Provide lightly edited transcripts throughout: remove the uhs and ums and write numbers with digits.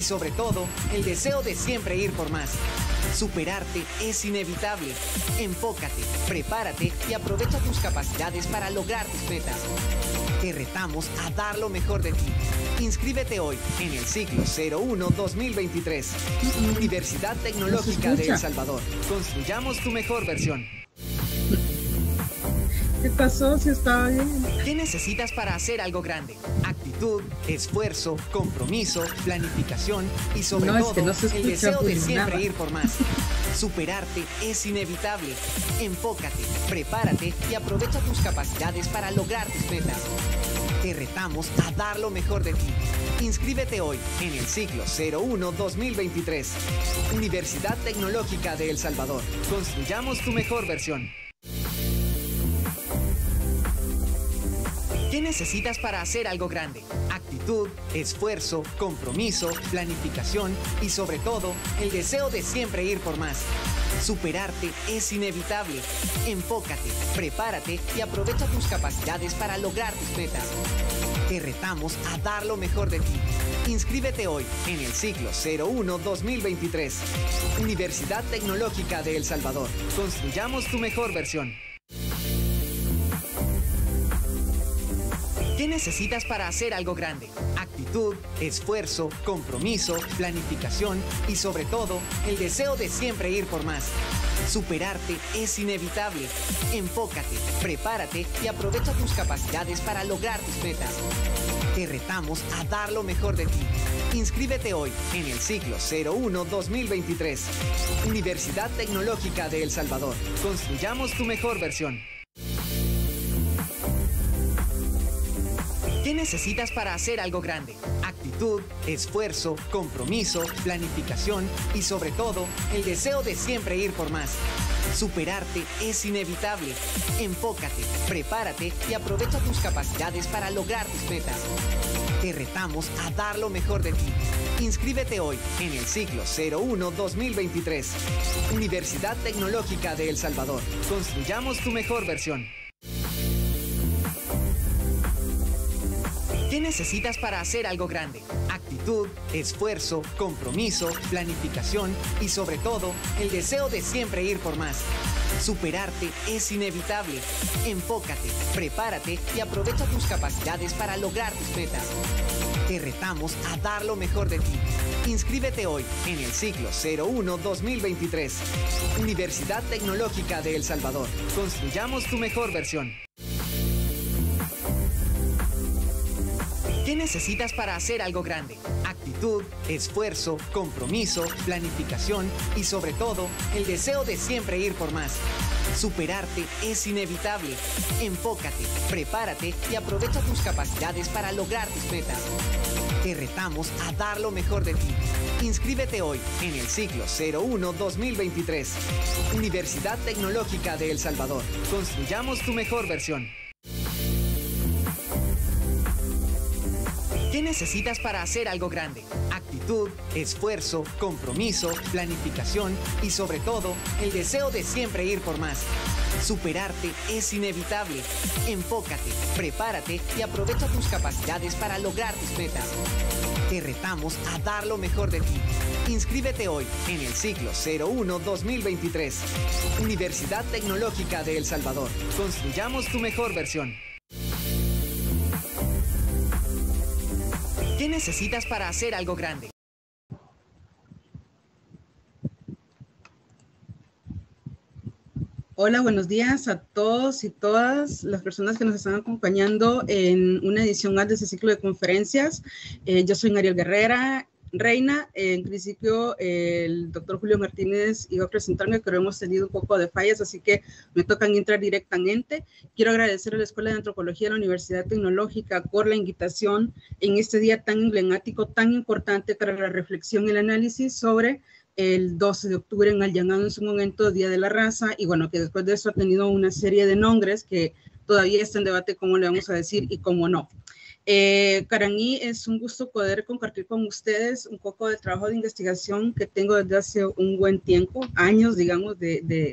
sobre todo, el deseo de siempre ir por más. Superarte es inevitable. Enfócate, prepárate y aprovecha tus capacidades para lograr tus metas. Te retamos a dar lo mejor de ti. Inscríbete hoy en el ciclo 01-2023. Universidad Tecnológica de El Salvador. Construyamos tu mejor versión. ¿Qué pasó? Si estaba bien. ¿Qué necesitas para hacer algo grande? Actitud, esfuerzo, compromiso, planificación y sobre todo el deseo de siempre ir por más. Superarte es inevitable. Enfócate, prepárate y aprovecha tus capacidades para lograr tus metas. Te retamos a dar lo mejor de ti. Inscríbete hoy en el ciclo 01-2023. Universidad Tecnológica de El Salvador. Construyamos tu mejor versión. ¿Qué necesitas para hacer algo grande? Actitud, esfuerzo, compromiso, planificación y sobre todo, el deseo de siempre ir por más. Superarte es inevitable. Enfócate, prepárate y aprovecha tus capacidades para lograr tus metas. Te retamos a dar lo mejor de ti. Inscríbete hoy en el ciclo 01-2023. Universidad Tecnológica de El Salvador. Construyamos tu mejor versión. ¿Qué necesitas para hacer algo grande? Actitud, esfuerzo, compromiso, planificación y sobre todo, el deseo de siempre ir por más. Superarte es inevitable. Enfócate, prepárate y aprovecha tus capacidades para lograr tus metas. Te retamos a dar lo mejor de ti. Inscríbete hoy en el ciclo 01-2023. Universidad Tecnológica de El Salvador. Construyamos tu mejor versión. ¿Qué necesitas para hacer algo grande? Actitud, esfuerzo, compromiso, planificación y sobre todo, el deseo de siempre ir por más. Superarte es inevitable. Enfócate, prepárate y aprovecha tus capacidades para lograr tus metas. Te retamos a dar lo mejor de ti. Inscríbete hoy en el ciclo 01-2023. Universidad Tecnológica de El Salvador. Construyamos tu mejor versión. ¿Qué necesitas para hacer algo grande? Actitud, esfuerzo, compromiso, planificación y sobre todo, el deseo de siempre ir por más. Superarte es inevitable. Enfócate, prepárate y aprovecha tus capacidades para lograr tus metas. Te retamos a dar lo mejor de ti. Inscríbete hoy en el ciclo 01-2023. Universidad Tecnológica de El Salvador. Construyamos tu mejor versión. ¿Qué necesitas para hacer algo grande? Actitud, esfuerzo, compromiso, planificación y sobre todo, el deseo de siempre ir por más. Superarte es inevitable. Enfócate, prepárate y aprovecha tus capacidades para lograr tus metas. Te retamos a dar lo mejor de ti. Inscríbete hoy en el ciclo 01-2023. Universidad Tecnológica de El Salvador. Construyamos tu mejor versión. ¿Qué necesitas para hacer algo grande? Actitud, esfuerzo, compromiso, planificación y sobre todo, el deseo de siempre ir por más. Superarte es inevitable. Enfócate, prepárate y aprovecha tus capacidades para lograr tus metas. Te retamos a dar lo mejor de ti. Inscríbete hoy en el ciclo 01-2023. Universidad Tecnológica de El Salvador. Construyamos tu mejor versión. ¿Qué necesitas para hacer algo grande? Hola, buenos días a todos y todas las personas que nos están acompañando en una edición más de este ciclo de conferencias. Yo soy Mariel Guerrera Reina. En principio, el doctor Julio Martínez iba a presentarme, pero hemos tenido un poco de fallas, así que me tocan entrar directamente. Quiero agradecer a la Escuela de Antropología de la Universidad Tecnológica por la invitación en este día tan emblemático, tan importante para la reflexión y el análisis sobre el 12 de octubre, en el llamado en su momento Día de la Raza, y bueno, que después de eso ha tenido una serie de nombres que todavía está en debate cómo le vamos a decir y cómo no. Para mí es un gusto poder compartir con ustedes un poco de trabajo de investigación que tengo desde hace un buen tiempo, años, digamos, de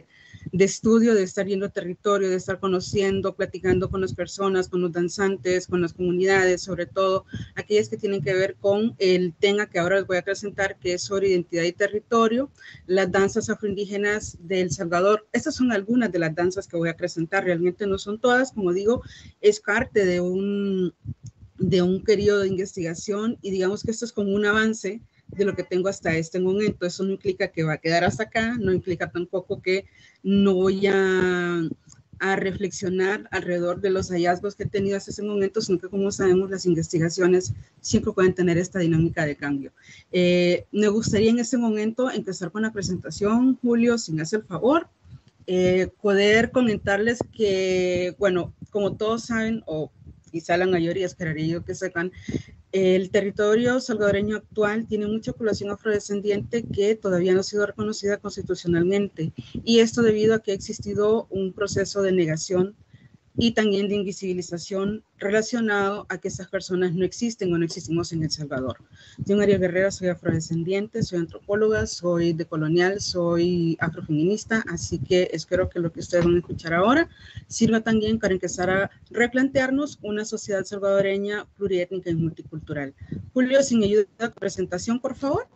estudio, de estar yendo a territorio, de estar conociendo, platicando con las personas, con los danzantes, con las comunidades, sobre todo aquellas que tienen que ver con el tema que ahora les voy a presentar, que es sobre identidad y territorio, las danzas afroindígenas de El Salvador. Estas son algunas de las danzas que voy a presentar, realmente no son todas, como digo, es parte de un periodo de investigación y digamos que esto es como un avance de lo que tengo hasta este momento. Eso no implica que va a quedar hasta acá, no implica tampoco que no voy a reflexionar alrededor de los hallazgos que he tenido hasta ese momento, sino que como sabemos las investigaciones siempre pueden tener esta dinámica de cambio. Me gustaría en este momento empezar con la presentación, Julio, si me hace el favor, poder comentarles que, bueno, como todos saben, o quizá la mayoría, esperaría yo que sepan, el territorio salvadoreño actual tiene mucha población afrodescendiente que todavía no ha sido reconocida constitucionalmente, y esto debido a que ha existido un proceso de negación y también de invisibilización relacionado a que estas personas no existen o no existimos en El Salvador. Yo, Ariel Guerrera, soy afrodescendiente, soy antropóloga, soy decolonial, soy afrofeminista, así que espero que lo que ustedes van a escuchar ahora sirva también para empezar a replantearnos una sociedad salvadoreña pluriétnica y multicultural. Julio, si me ayuda a la presentación, por favor.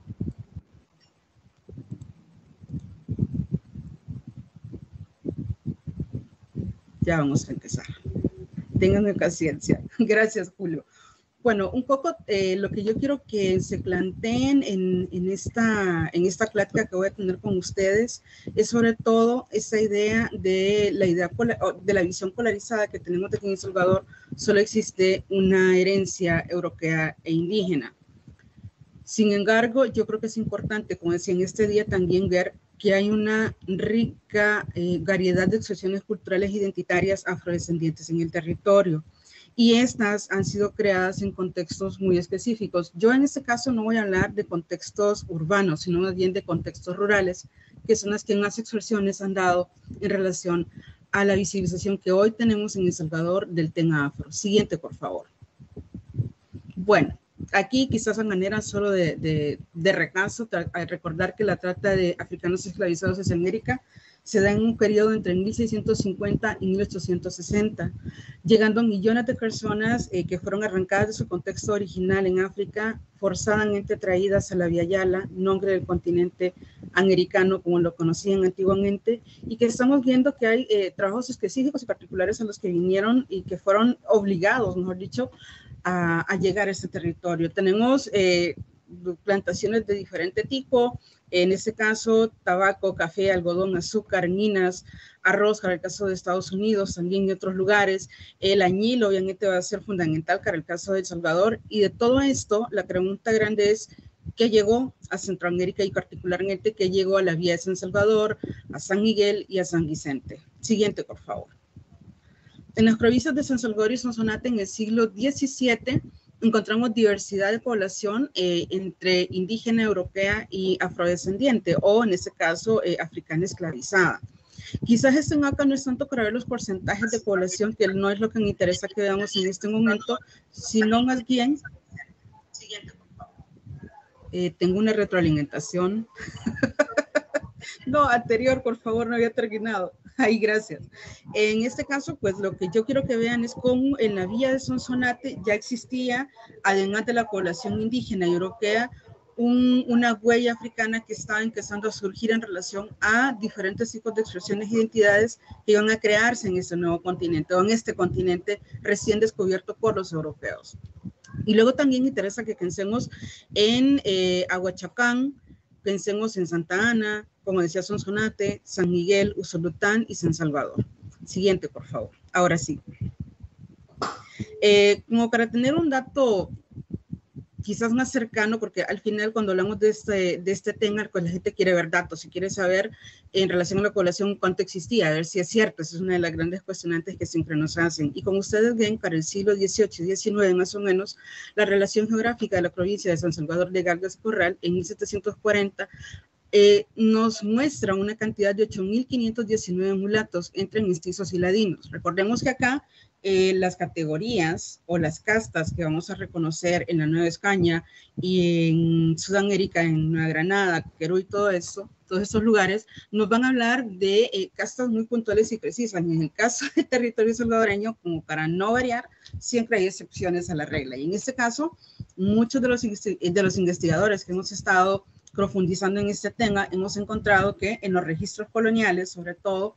Ya vamos a empezar. Ténganme paciencia. Gracias, Julio. Bueno, un poco lo que yo quiero que se planteen en esta plática que voy a tener con ustedes es sobre todo esa idea de la visión polarizada que tenemos de que en El Salvador solo existe una herencia europea e indígena. Sin embargo, yo creo que es importante, como decía en este día, también ver que hay una rica variedad de expresiones culturales identitarias afrodescendientes en el territorio, y estas han sido creadas en contextos muy específicos. Yo en este caso no voy a hablar de contextos urbanos, sino más bien de contextos rurales, que son las que más expresiones han dado en relación a la visibilización que hoy tenemos en El Salvador del tema afro. Siguiente, por favor. Bueno, aquí quizás a manera solo de recaso, recordar que la trata de africanos esclavizados en América se da en un periodo entre 1650 y 1860, llegando a millones de personas que fueron arrancadas de su contexto original en África, forzadamente traídas a la Vía Yala, nombre del continente americano como lo conocían antiguamente, y que estamos viendo que hay trabajos específicos y particulares a los que vinieron y que fueron obligados, mejor dicho, a llegar a este territorio. Tenemos plantaciones de diferente tipo, en este caso tabaco, café, algodón, azúcar, minas, arroz para el caso de Estados Unidos, también en otros lugares. El añil obviamente va a ser fundamental para el caso de El Salvador, y de todo esto la pregunta grande es ¿qué llegó a Centroamérica y particularmente qué llegó a la vía de San Salvador, a San Miguel y a San Vicente? Siguiente, por favor. En las provincias de San Salvador y Sonsonate en el siglo XVII encontramos diversidad de población entre indígena, europea y afrodescendiente, o en este caso africana esclavizada. Quizás este mapa no es tanto para ver los porcentajes de población, que no es lo que me interesa que veamos en este momento, sino más bien, siguiente, por favor. Tengo una retroalimentación. No, anterior, por favor, no había terminado. Ay, gracias. En este caso, pues lo que yo quiero que vean es cómo en la vía de Sonsonate ya existía, además de la población indígena y europea, una huella africana que estaba empezando a surgir en relación a diferentes tipos de expresiones e identidades que iban a crearse en este nuevo continente, o en este continente recién descubierto por los europeos. Y luego también interesa que pensemos en Ahuachapán, pensemos en Santa Ana, como decía, Sonsonate, San Miguel, Usulután y San Salvador. Siguiente, por favor. Ahora sí. Como para tener un dato quizás más cercano, porque al final cuando hablamos de este tema, pues la gente quiere ver datos y quiere saber en relación a la población cuánto existía, a ver si es cierto. Esa es una de las grandes cuestionantes que siempre nos hacen. Y como ustedes ven, para el siglo XVIII y XIX más o menos, la relación geográfica de la provincia de San Salvador de Galvez Corral en 1740 nos muestra una cantidad de 8.519 mulatos entre mestizos y ladinos. Recordemos que acá las categorías o las castas que vamos a reconocer en la Nueva España y en Sudamérica, en Nueva Granada, Perú y todo eso, todos estos lugares, nos van a hablar de castas muy puntuales y precisas. En el caso del territorio salvadoreño, como para no variar, siempre hay excepciones a la regla. Y en este caso, muchos de los investigadores que hemos estado profundizando en este tema, hemos encontrado que en los registros coloniales, sobre todo,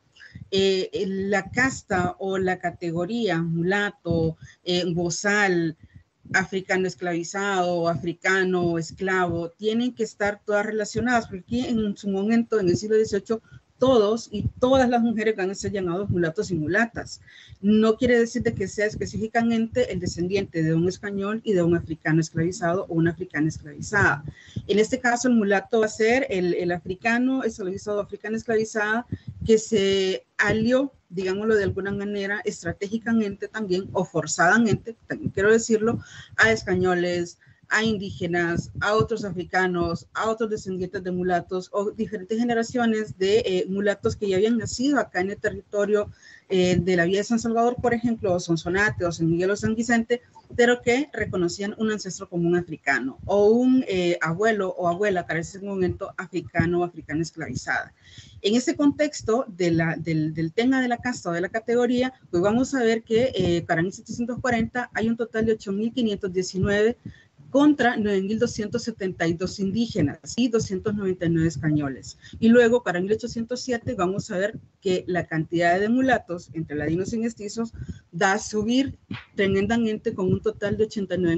la casta o la categoría mulato, bozal, africano esclavizado, africano esclavo, tienen que estar todas relacionadas, porque en su momento, en el siglo XVIII, todos y todas las mujeres van a ser llamados mulatos y mulatas. No quiere decir de que sea específicamente el descendiente de un español y de un africano esclavizado o una africana esclavizada. En este caso, el mulato va a ser el africano esclavizado, africana esclavizada, que se alió, digámoslo de alguna manera, estratégicamente también, o forzadamente, también quiero decirlo, a españoles, a indígenas, a otros africanos, a otros descendientes de mulatos o diferentes generaciones de mulatos que ya habían nacido acá en el territorio de la Villa de San Salvador, por ejemplo, o Sonsonate o San Miguel o San Vicente, pero que reconocían un ancestro común africano o un abuelo o abuela para ese momento africano o africana esclavizada. En ese contexto del tema de la casta o de la categoría, pues vamos a ver que para 1740 hay un total de 8.519 contra 9.272 indígenas y 299 españoles. Y luego, para 1807, vamos a ver que la cantidad de mulatos entre ladinos y mestizos da a subir tremendamente con un total de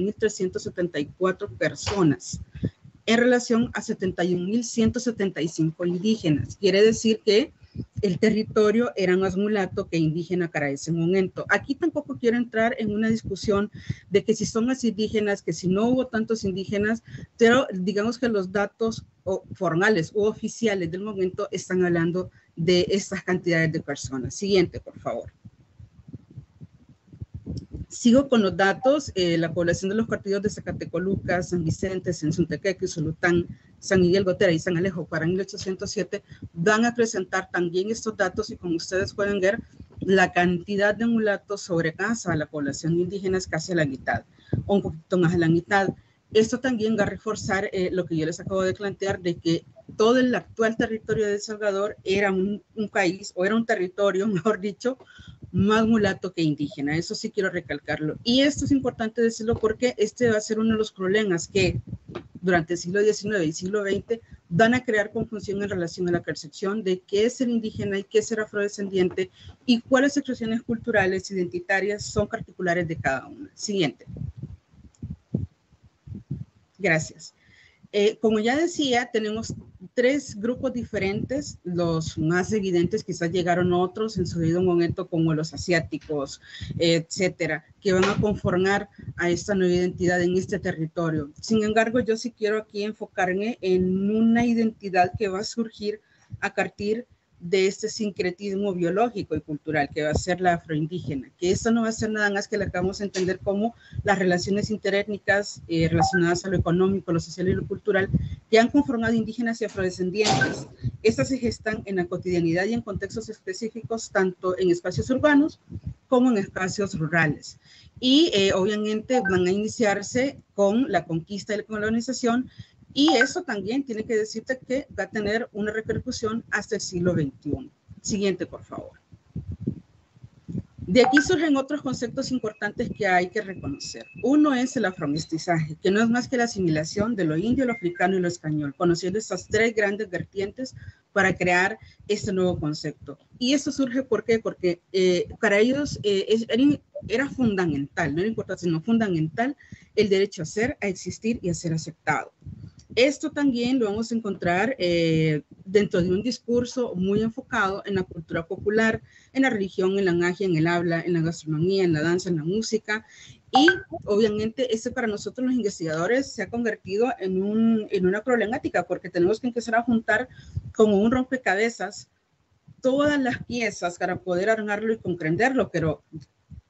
89.374 personas en relación a 71.175 indígenas. Quiere decir que el territorio era más mulato que indígena para ese momento. Aquí tampoco quiero entrar en una discusión de que si son más indígenas, que si no hubo tantos indígenas, pero digamos que los datos formales u oficiales del momento están hablando de estas cantidades de personas. Siguiente, por favor. Sigo con los datos. La población de los partidos de Zacatecoluca, San Vicente, Sensuntequeque, Solután, San Miguel Gotera y San Alejo para 1807 van a presentar también estos datos y como ustedes pueden ver, la cantidad de mulatos sobrepasa a la población indígena es casi a la mitad, o un poquito más a la mitad. Esto también va a reforzar lo que yo les acabo de plantear de que todo el actual territorio de El Salvador era un país o era un territorio, mejor dicho, más mulato que indígena. Eso sí quiero recalcarlo. Y esto es importante decirlo porque este va a ser uno de los problemas que durante el siglo XIX y siglo XX van a crear confusión en relación a la percepción de qué es ser indígena y qué es ser afrodescendiente y cuáles expresiones culturales identitarias son particulares de cada una. Siguiente. Gracias. Como ya decía, tenemos tres grupos diferentes, los más evidentes, quizás llegaron otros en su debido momento, como los asiáticos, etcétera, que van a conformar a esta nueva identidad en este territorio. Sin embargo, yo sí quiero aquí enfocarme en una identidad que va a surgir a partir de este sincretismo biológico y cultural que va a ser la afroindígena, que esto no va a ser nada más que la que vamos a entender como las relaciones interétnicas relacionadas a lo económico, lo social y lo cultural que han conformado indígenas y afrodescendientes. Estas se gestan en la cotidianidad y en contextos específicos, tanto en espacios urbanos como en espacios rurales. Y obviamente van a iniciarse con la conquista y la colonización. Y eso también tiene que decirte que va a tener una repercusión hasta el siglo XXI. Siguiente, por favor. De aquí surgen otros conceptos importantes que hay que reconocer. Uno es el afromestizaje, que no es más que la asimilación de lo indio, lo africano y lo español, conociendo estas tres grandes vertientes para crear este nuevo concepto. Y esto surge, ¿por qué? Porque para ellos era fundamental, no era importante, sino fundamental el derecho a ser, a existir y a ser aceptado. Esto también lo vamos a encontrar dentro de un discurso muy enfocado en la cultura popular, en la religión, en la magia, en el habla, en la gastronomía, en la danza, en la música. Y obviamente esto para nosotros los investigadores se ha convertido en una problemática porque tenemos que empezar a juntar como un rompecabezas todas las piezas para poder armarlo y comprenderlo, pero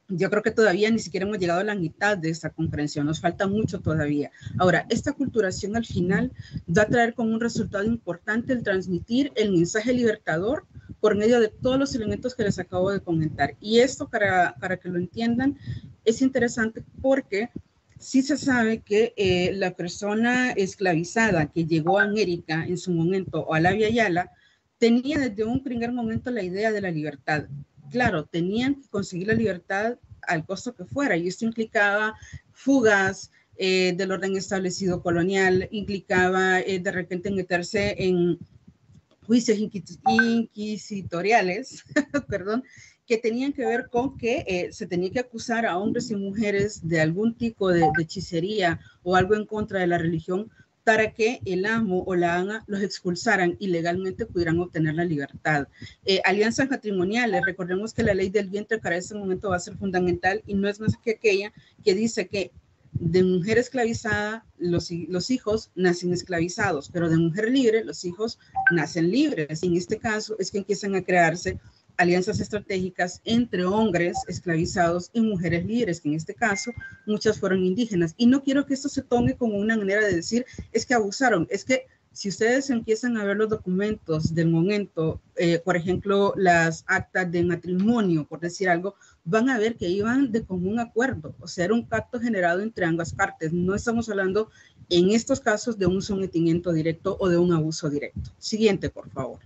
Yo creo que todavía ni siquiera hemos llegado a la mitad de esta comprensión, nos falta mucho todavía. Ahora, esta aculturación al final va a traer como un resultado importante el transmitir el mensaje libertador por medio de todos los elementos que les acabo de comentar. Y esto, para que lo entiendan, es interesante porque sí se sabe que la persona esclavizada que llegó a América en su momento, o a la Via Yala, tenía desde un primer momento la idea de la libertad. Claro, tenían que conseguir la libertad al costo que fuera, y esto implicaba fugas del orden establecido colonial, implicaba de repente meterse en juicios inquisitoriales, perdón, que tenían que ver con que se tenía que acusar a hombres y mujeres de algún tipo de hechicería o algo en contra de la religión, para que el amo o la ama los expulsaran y legalmente pudieran obtener la libertad. Alianzas matrimoniales, recordemos que la ley del vientre para ese momento va a ser fundamental, y no es más que aquella que dice que de mujer esclavizada los hijos nacen esclavizados, pero de mujer libre los hijos nacen libres. Y en este caso es que empiezan a crearse alianzas estratégicas entre hombres esclavizados y mujeres libres, que en este caso muchas fueron indígenas. Y no quiero que esto se tome como una manera de decir es que abusaron, es que si ustedes empiezan a ver los documentos del momento, por ejemplo, las actas de matrimonio, por decir algo, van a ver que iban de común acuerdo, o sea, era un pacto generado entre ambas partes. No estamos hablando en estos casos de un sometimiento directo o de un abuso directo. Siguiente, por favor.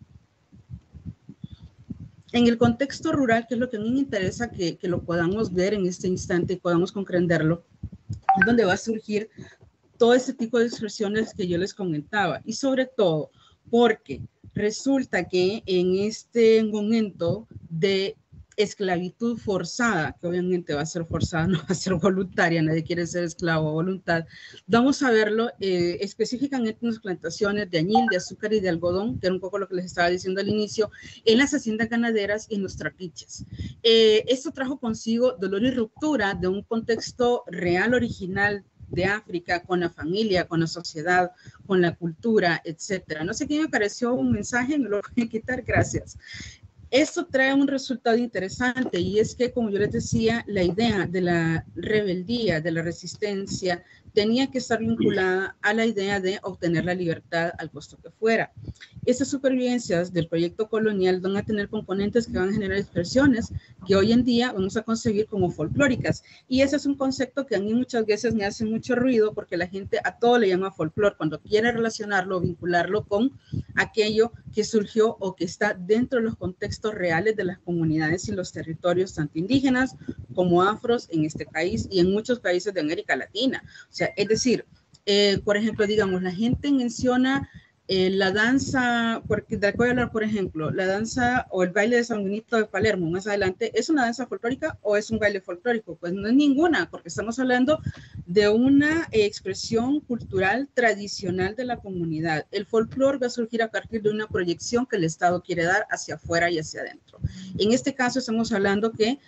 En el contexto rural, que es lo que a mí me interesa que lo podamos ver en este instante y podamos comprenderlo, es donde va a surgir todo este tipo de expresiones que yo les comentaba, y sobre todo porque resulta que en este momento de esclavitud forzada, que obviamente va a ser forzada, no va a ser voluntaria, nadie quiere ser esclavo a voluntad, vamos a verlo específicamente en las plantaciones de añil, de azúcar y de algodón, que era un poco lo que les estaba diciendo al inicio, en las haciendas ganaderas y en los trapiches. Esto trajo consigo dolor y ruptura de un contexto real, original, de África, con la familia, con la sociedad, con la cultura, etcétera. No sé qué me pareció un mensaje, me lo voy a quitar, gracias. Esto trae un resultado interesante, y es que, como yo les decía, la idea de la rebeldía, de la resistencia, tenía que estar vinculada a la idea de obtener la libertad al costo que fuera. Estas supervivencias del proyecto colonial van a tener componentes que van a generar expresiones que hoy en día vamos a concebir como folclóricas. Y ese es un concepto que a mí muchas veces me hace mucho ruido, porque la gente a todo le llama folclore cuando quiere relacionarlo, vincularlo con aquello que surgió o que está dentro de los contextos reales de las comunidades y los territorios, tanto indígenas como afros en este país y en muchos países de América Latina. O sea, es decir, por ejemplo, digamos, la gente menciona la danza, porque de voy a hablar, por ejemplo, la danza o el baile de San Benito de Palermo más adelante, ¿es una danza folclórica o es un baile folclórico? Pues no es ninguna, porque estamos hablando de una expresión cultural tradicional de la comunidad. El folclore va a surgir a partir de una proyección que el Estado quiere dar hacia afuera y hacia adentro. En este caso estamos hablando que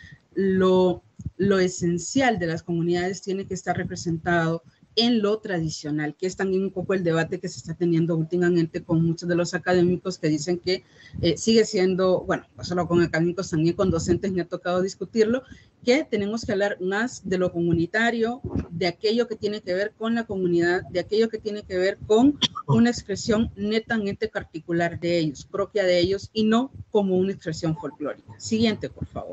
lo esencial de las comunidades tiene que estar representado en lo tradicional, que es también un poco el debate que se está teniendo últimamente con muchos de los académicos que dicen que sigue siendo, bueno, no solo con académicos, también con docentes me ha tocado discutirlo, que tenemos que hablar más de lo comunitario, de aquello que tiene que ver con la comunidad, de aquello que tiene que ver con una expresión netamente particular de ellos, propia de ellos, y no como una expresión folclórica. Siguiente, por favor.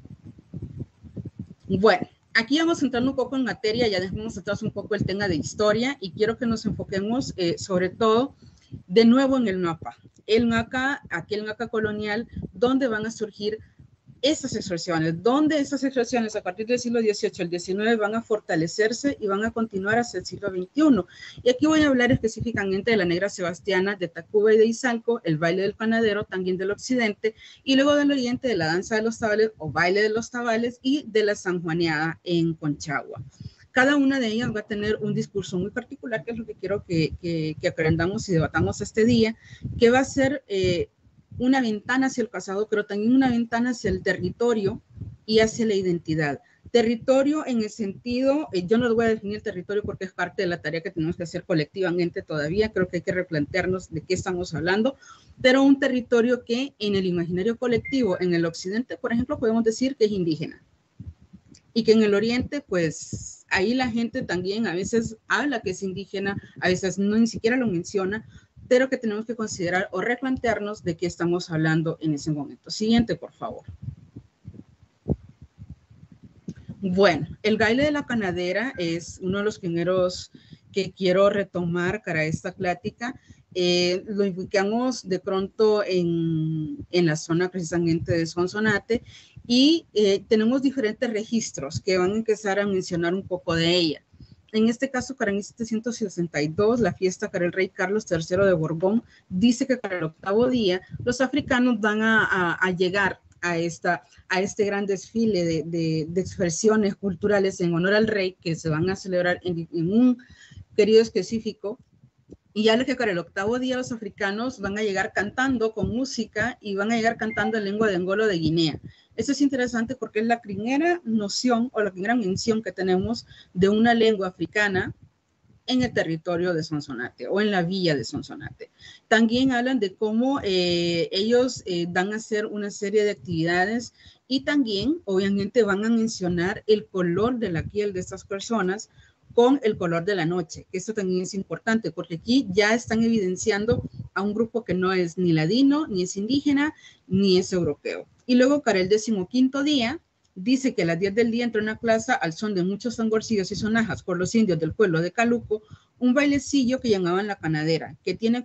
Bueno. Aquí vamos entrando un poco en materia, ya dejamos atrás un poco el tema de historia, y quiero que nos enfoquemos sobre todo de nuevo en el mapa. El mapa, aquel mapa colonial, donde van a surgir estas expresiones, donde estas expresiones a partir del siglo XVIII, el XIX van a fortalecerse y van a continuar hasta el siglo XXI. Y aquí voy a hablar específicamente de la negra sebastiana, de Tacuba y de Izalco, el baile del panadero también del occidente, y luego del oriente de la danza de los tabales o baile de los tabales y de la sanjuaneada en Conchagua. Cada una de ellas va a tener un discurso muy particular, que es lo que quiero que aprendamos y debatamos este día, que va a ser una ventana hacia el pasado, pero también una ventana hacia el territorio y hacia la identidad. Territorio en el sentido, yo no voy a definir el territorio porque es parte de la tarea que tenemos que hacer colectivamente todavía, creo que hay que replantearnos de qué estamos hablando, pero un territorio que en el imaginario colectivo, en el occidente, por ejemplo, podemos decir que es indígena. y que en el oriente, pues ahí la gente también a veces habla que es indígena, a veces no ni siquiera lo menciona, pero que tenemos que considerar o replantearnos de qué estamos hablando en ese momento. Siguiente, por favor. Bueno, el baile de la panadera es uno de los géneros que quiero retomar para esta plática. Lo ubicamos de pronto en la zona precisamente de Sonsonate y tenemos diferentes registros que van a empezar a mencionar un poco de ella. En este caso, para 1762, la fiesta para el rey Carlos III de Borbón dice que para el 8º día los africanos van a llegar a este gran desfile de expresiones culturales en honor al rey que se van a celebrar en un periodo específico. Y ya que para el 8º día los africanos van a llegar cantando con música y van a llegar cantando en lengua de Angolo de Guinea. Eso es interesante porque es la primera noción o la primera mención que tenemos de una lengua africana en el territorio de Sonsonate o en la villa de Sonsonate. También hablan de cómo ellos van a hacer una serie de actividades y también obviamente van a mencionar el color de la piel de estas personas con el color de la noche. Esto también es importante porque aquí ya están evidenciando a un grupo que no es ni ladino, ni es indígena, ni es europeo. Y luego para el 15º día, dice que a las 10 del día entra una plaza al son de muchos tamborcillos y sonajas por los indios del pueblo de Caluco, un bailecillo que llamaban la panadera, que tiene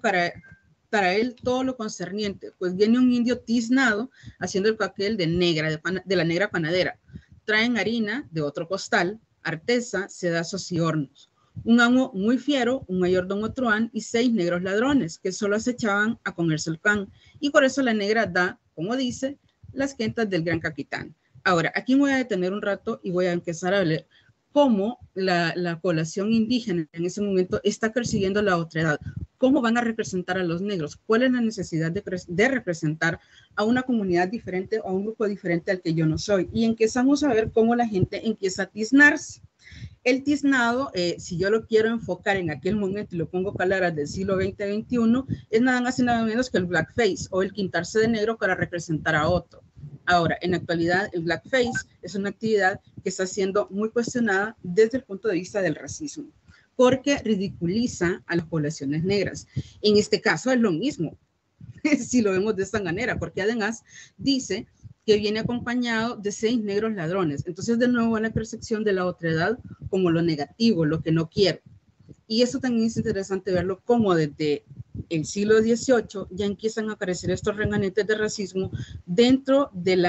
para él todo lo concerniente, pues viene un indio tiznado haciendo el papel de la negra panadera. Traen harina de otro costal, artesa, sedazos y hornos. Un amo muy fiero, un mayordomo truán y 6 negros ladrones que solo acechaban a comerse el pan. Y por eso la negra da, como dice, las quentas del gran capitán. Ahora, aquí me voy a detener un rato y voy a empezar a ver cómo la población indígena en ese momento está persiguiendo la otredad. ¿Cómo van a representar a los negros? ¿Cuál es la necesidad de representar a una comunidad diferente o a un grupo diferente al que yo no soy? Y empezamos a ver cómo la gente empieza a tiznarse. El tiznado, si yo lo quiero enfocar en aquel momento y lo pongo palabras del siglo XX-XXI, es nada más y nada menos que el blackface o el pintarse de negro para representar a otro. Ahora, en la actualidad, el blackface es una actividad que está siendo muy cuestionada desde el punto de vista del racismo, porque ridiculiza a las poblaciones negras. En este caso es lo mismo, si lo vemos de esta manera, porque además dice que viene acompañado de 6 negros ladrones. Entonces, de nuevo, la percepción de la otredad como lo negativo, lo que no quiero. Y eso también es interesante verlo como desde el siglo XVIII ya empiezan a aparecer estos remanentes de racismo dentro del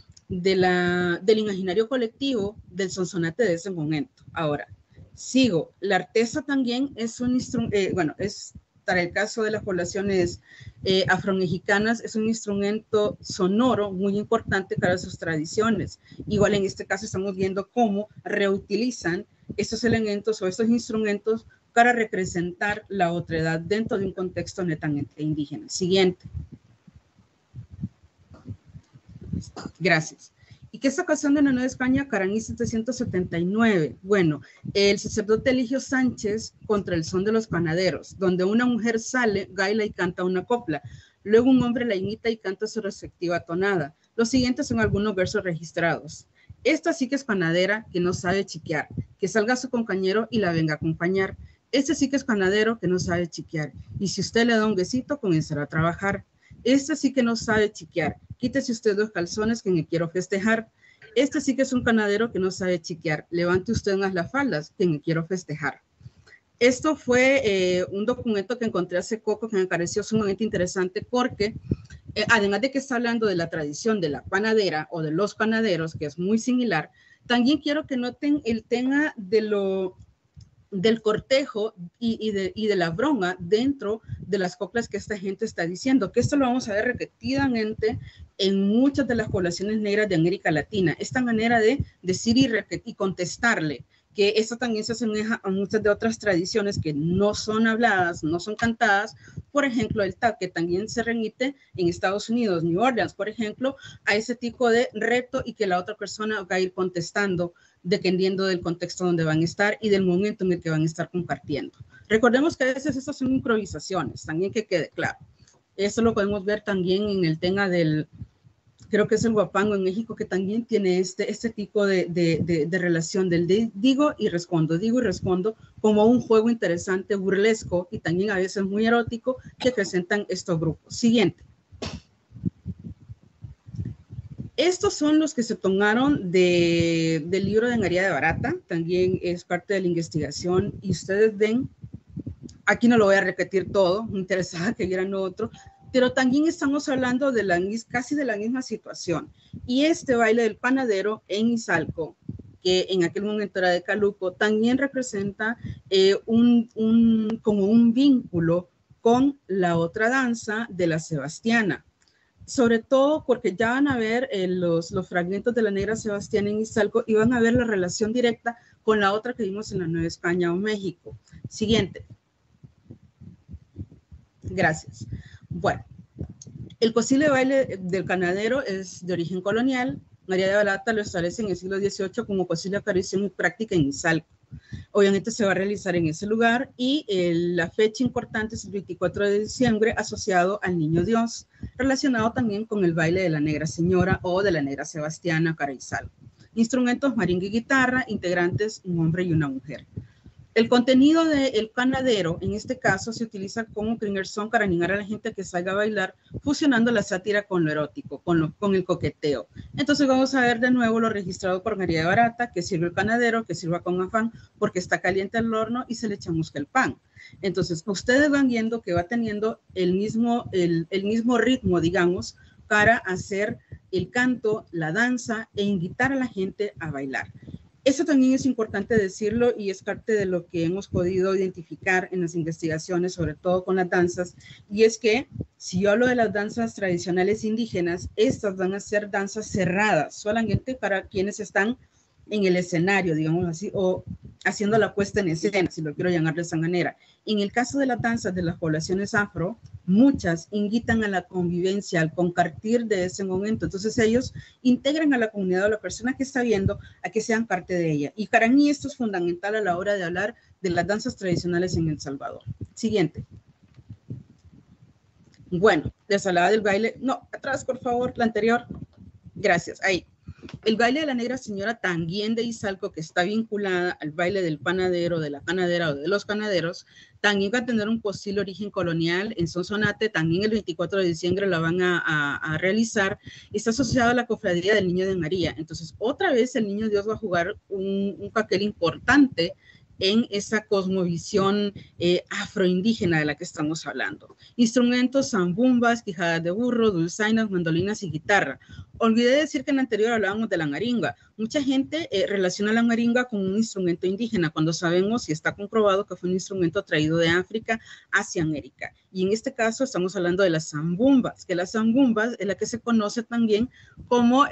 imaginario colectivo del Sonsonate de ese momento. Ahora, sigo. La artesa también es un instrumento, es para el caso de las poblaciones afromexicanas, es un instrumento sonoro muy importante para sus tradiciones. Igual en este caso estamos viendo cómo reutilizan estos elementos o estos instrumentos para representar la otredad dentro de un contexto netamente indígena. Siguiente. Gracias. ¿Y qué está pasando en la Nueva España, Caraní 779? Bueno, el sacerdote Eligio Sánchez contra el son de los panaderos, donde una mujer sale, baila y canta una copla. Luego un hombre la imita y canta su respectiva tonada. Los siguientes son algunos versos registrados. Esta sí que es panadera que no sabe chiquear, que salga su compañero y la venga a acompañar. Este sí que es panadero que no sabe chiquear, y si usted le da un besito, comenzará a trabajar. Este sí que no sabe chiquear, quítese usted los calzones que me quiero festejar. Este sí que es un panadero que no sabe chiquear, levante usted unas las faldas que me quiero festejar. Esto fue un documento que encontré hace poco que me pareció sumamente interesante porque además de que está hablando de la tradición de la panadera o de los panaderos, que es muy similar, también quiero que noten el tema del cortejo y de la broma dentro de las coplas que esta gente está diciendo, que esto lo vamos a ver repetidamente en muchas de las poblaciones negras de América Latina, esta manera de decir y contestarle, que esto también se asemeja a muchas de otras tradiciones que no son habladas, no son cantadas, por ejemplo, el tap, que también se remite en Estados Unidos, New Orleans, por ejemplo, a ese tipo de reto y que la otra persona va a ir contestando dependiendo del contexto donde van a estar y del momento en el que van a estar compartiendo. Recordemos que a veces estas son improvisaciones, también que quede claro. Eso lo podemos ver también en el tema del creo que es el huapango en México, que también tiene este tipo de relación del digo y respondo, como un juego interesante, burlesco y también a veces muy erótico que presentan estos grupos. Siguiente. Estos son los que se tomaron del libro de María de Barata, también es parte de la investigación, y ustedes ven, aquí no lo voy a repetir todo, me interesaba que vieran otro, pero también estamos hablando de casi de la misma situación. Y este baile del panadero en Izalco, que en aquel momento era de Caluco, también representa como un vínculo con la otra danza de la Sebastiana. Sobre todo porque ya van a ver los fragmentos de la Negra Sebastiana en Izalco y van a ver la relación directa con la otra que vimos en la Nueva España o México. Siguiente. Gracias. Bueno, el posible baile del panadero es de origen colonial. María de Barata lo establece en el siglo XVIII como posible aparición y práctica en Izalco. Obviamente se va a realizar en ese lugar y la fecha importante es el 24 de diciembre asociado al Niño Dios, relacionado también con el baile de la Negra Señora o de la Negra Sebastiana para Izalco. Instrumentos, marimba y guitarra, integrantes, un hombre y una mujer. El contenido del panadero, en este caso, se utiliza como primer son para animar a la gente que salga a bailar, fusionando la sátira con lo erótico, con el coqueteo. Entonces vamos a ver de nuevo lo registrado por María de Barata, que sirve el panadero, que sirva con afán, porque está caliente el horno y se le chamusca el pan. Entonces, ustedes van viendo que va teniendo el mismo ritmo, digamos, para hacer el canto, la danza e invitar a la gente a bailar. Eso también es importante decirlo y es parte de lo que hemos podido identificar en las investigaciones, sobre todo con las danzas, y es que si yo hablo de las danzas tradicionales indígenas, estas van a ser danzas cerradas, solamente para quienes están en el escenario, digamos así, o haciendo la puesta en escena, si lo quiero llamar de esa manera. En el caso de las danzas de las poblaciones afro, muchas invitan a la convivencia, al compartir de ese momento. Entonces ellos integran a la comunidad o a la persona que está viendo a que sean parte de ella. Y para mí esto es fundamental a la hora de hablar de las danzas tradicionales en El Salvador. Siguiente. Bueno, les hablaba del baile. No, atrás, por favor, la anterior. Gracias, ahí. El baile de la Negra Señora también de Izalco, que está vinculada al baile del panadero, de la panadera o de los panaderos, también va a tener un posible origen colonial en Sonsonate, también el 24 de diciembre la van a realizar, y está asociado a la cofradía del Niño de María. Entonces, otra vez el Niño Dios va a jugar un papel importante en esa cosmovisión afroindígena de la que estamos hablando. Instrumentos, zambumbas, quijadas de burro, dulzainas, mandolinas y guitarra. Olvidé decir que en la anterior hablábamos de la marimba. Mucha gente relaciona la marimba con un instrumento indígena, cuando sabemos y está comprobado que fue un instrumento traído de África hacia América. Y en este caso estamos hablando de las zambumbas, que las zambumbas es la que se conoce también como,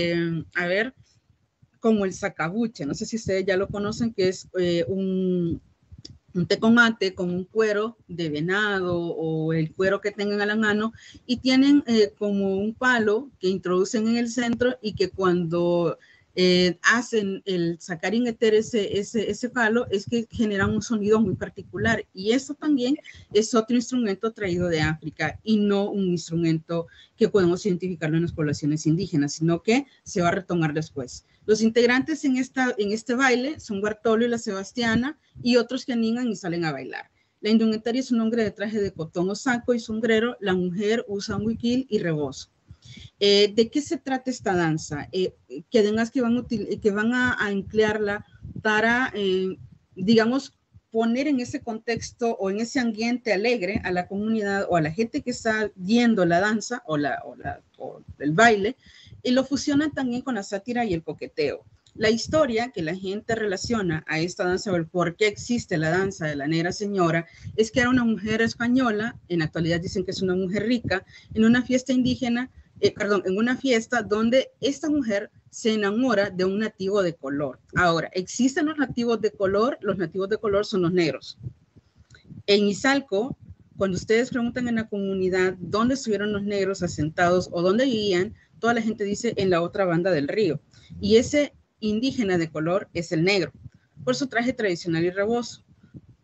como el sacabuche, no sé si ustedes ya lo conocen, que es un tecomate con un cuero de venado o el cuero que tengan a la mano, y tienen como un palo que introducen en el centro y que cuando hacen el sacar y meter ese palo es que generan un sonido muy particular, y eso también es otro instrumento traído de África y no un instrumento que podemos identificarlo en las poblaciones indígenas, sino que se va a retomar después. Los integrantes en este baile son Bartolo y la Sebastiana y otros que animan y salen a bailar. La indumentaria es un hombre de traje de cotón o saco y sombrero, la mujer usa un huiquil y rebozo. ¿De qué se trata esta danza? Que además que van a emplearla para, digamos, poner en ese contexto o en ese ambiente alegre a la comunidad o a la gente que está viendo la danza o el baile, y lo fusionan también con la sátira y el coqueteo. La historia que la gente relaciona a esta danza, o el por qué existe la danza de la Negra Señora, es que era una mujer española, en la actualidad dicen que es una mujer rica, en una fiesta indígena, en una fiesta donde esta mujer se enamora de un nativo de color. Ahora, existen los nativos de color son los negros. En Izalco, cuando ustedes preguntan en la comunidad dónde estuvieron los negros asentados o dónde vivían, toda la gente dice en la otra banda del río. Y ese indígena de color es el negro, por su traje tradicional y rebozo.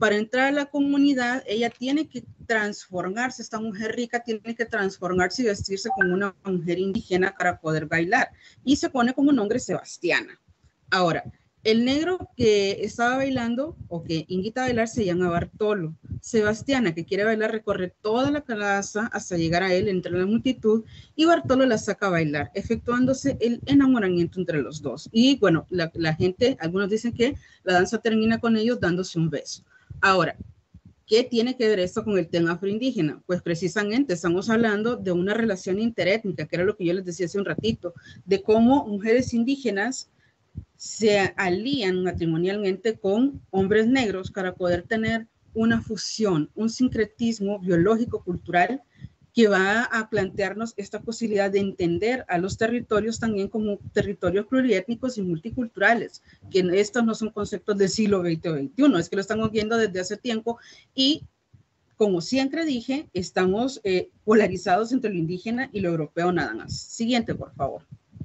Para entrar a la comunidad, ella tiene que transformarse, esta mujer rica tiene que transformarse y vestirse como una mujer indígena para poder bailar. Y se pone como nombre Sebastiana. Ahora, el negro que estaba bailando o que invita a bailar se llama Bartolo. Sebastiana, que quiere bailar, recorre toda la plaza hasta llegar a él entre la multitud y Bartolo la saca a bailar, efectuándose el enamoramiento entre los dos. Y bueno, la gente, algunos dicen que la danza termina con ellos dándose un beso. Ahora, ¿qué tiene que ver esto con el tema afroindígena? Pues precisamente estamos hablando de una relación interétnica, que era lo que yo les decía hace un ratito, de cómo mujeres indígenas se alían matrimonialmente con hombres negros para poder tener una fusión, un sincretismo biológico-cultural que va a plantearnos esta posibilidad de entender a los territorios también como territorios pluriétnicos y multiculturales, que estos no son conceptos del siglo XX o XXI, es que lo estamos viendo desde hace tiempo y, como siempre dije, estamos polarizados entre lo indígena y lo europeo nada más. Siguiente, por favor.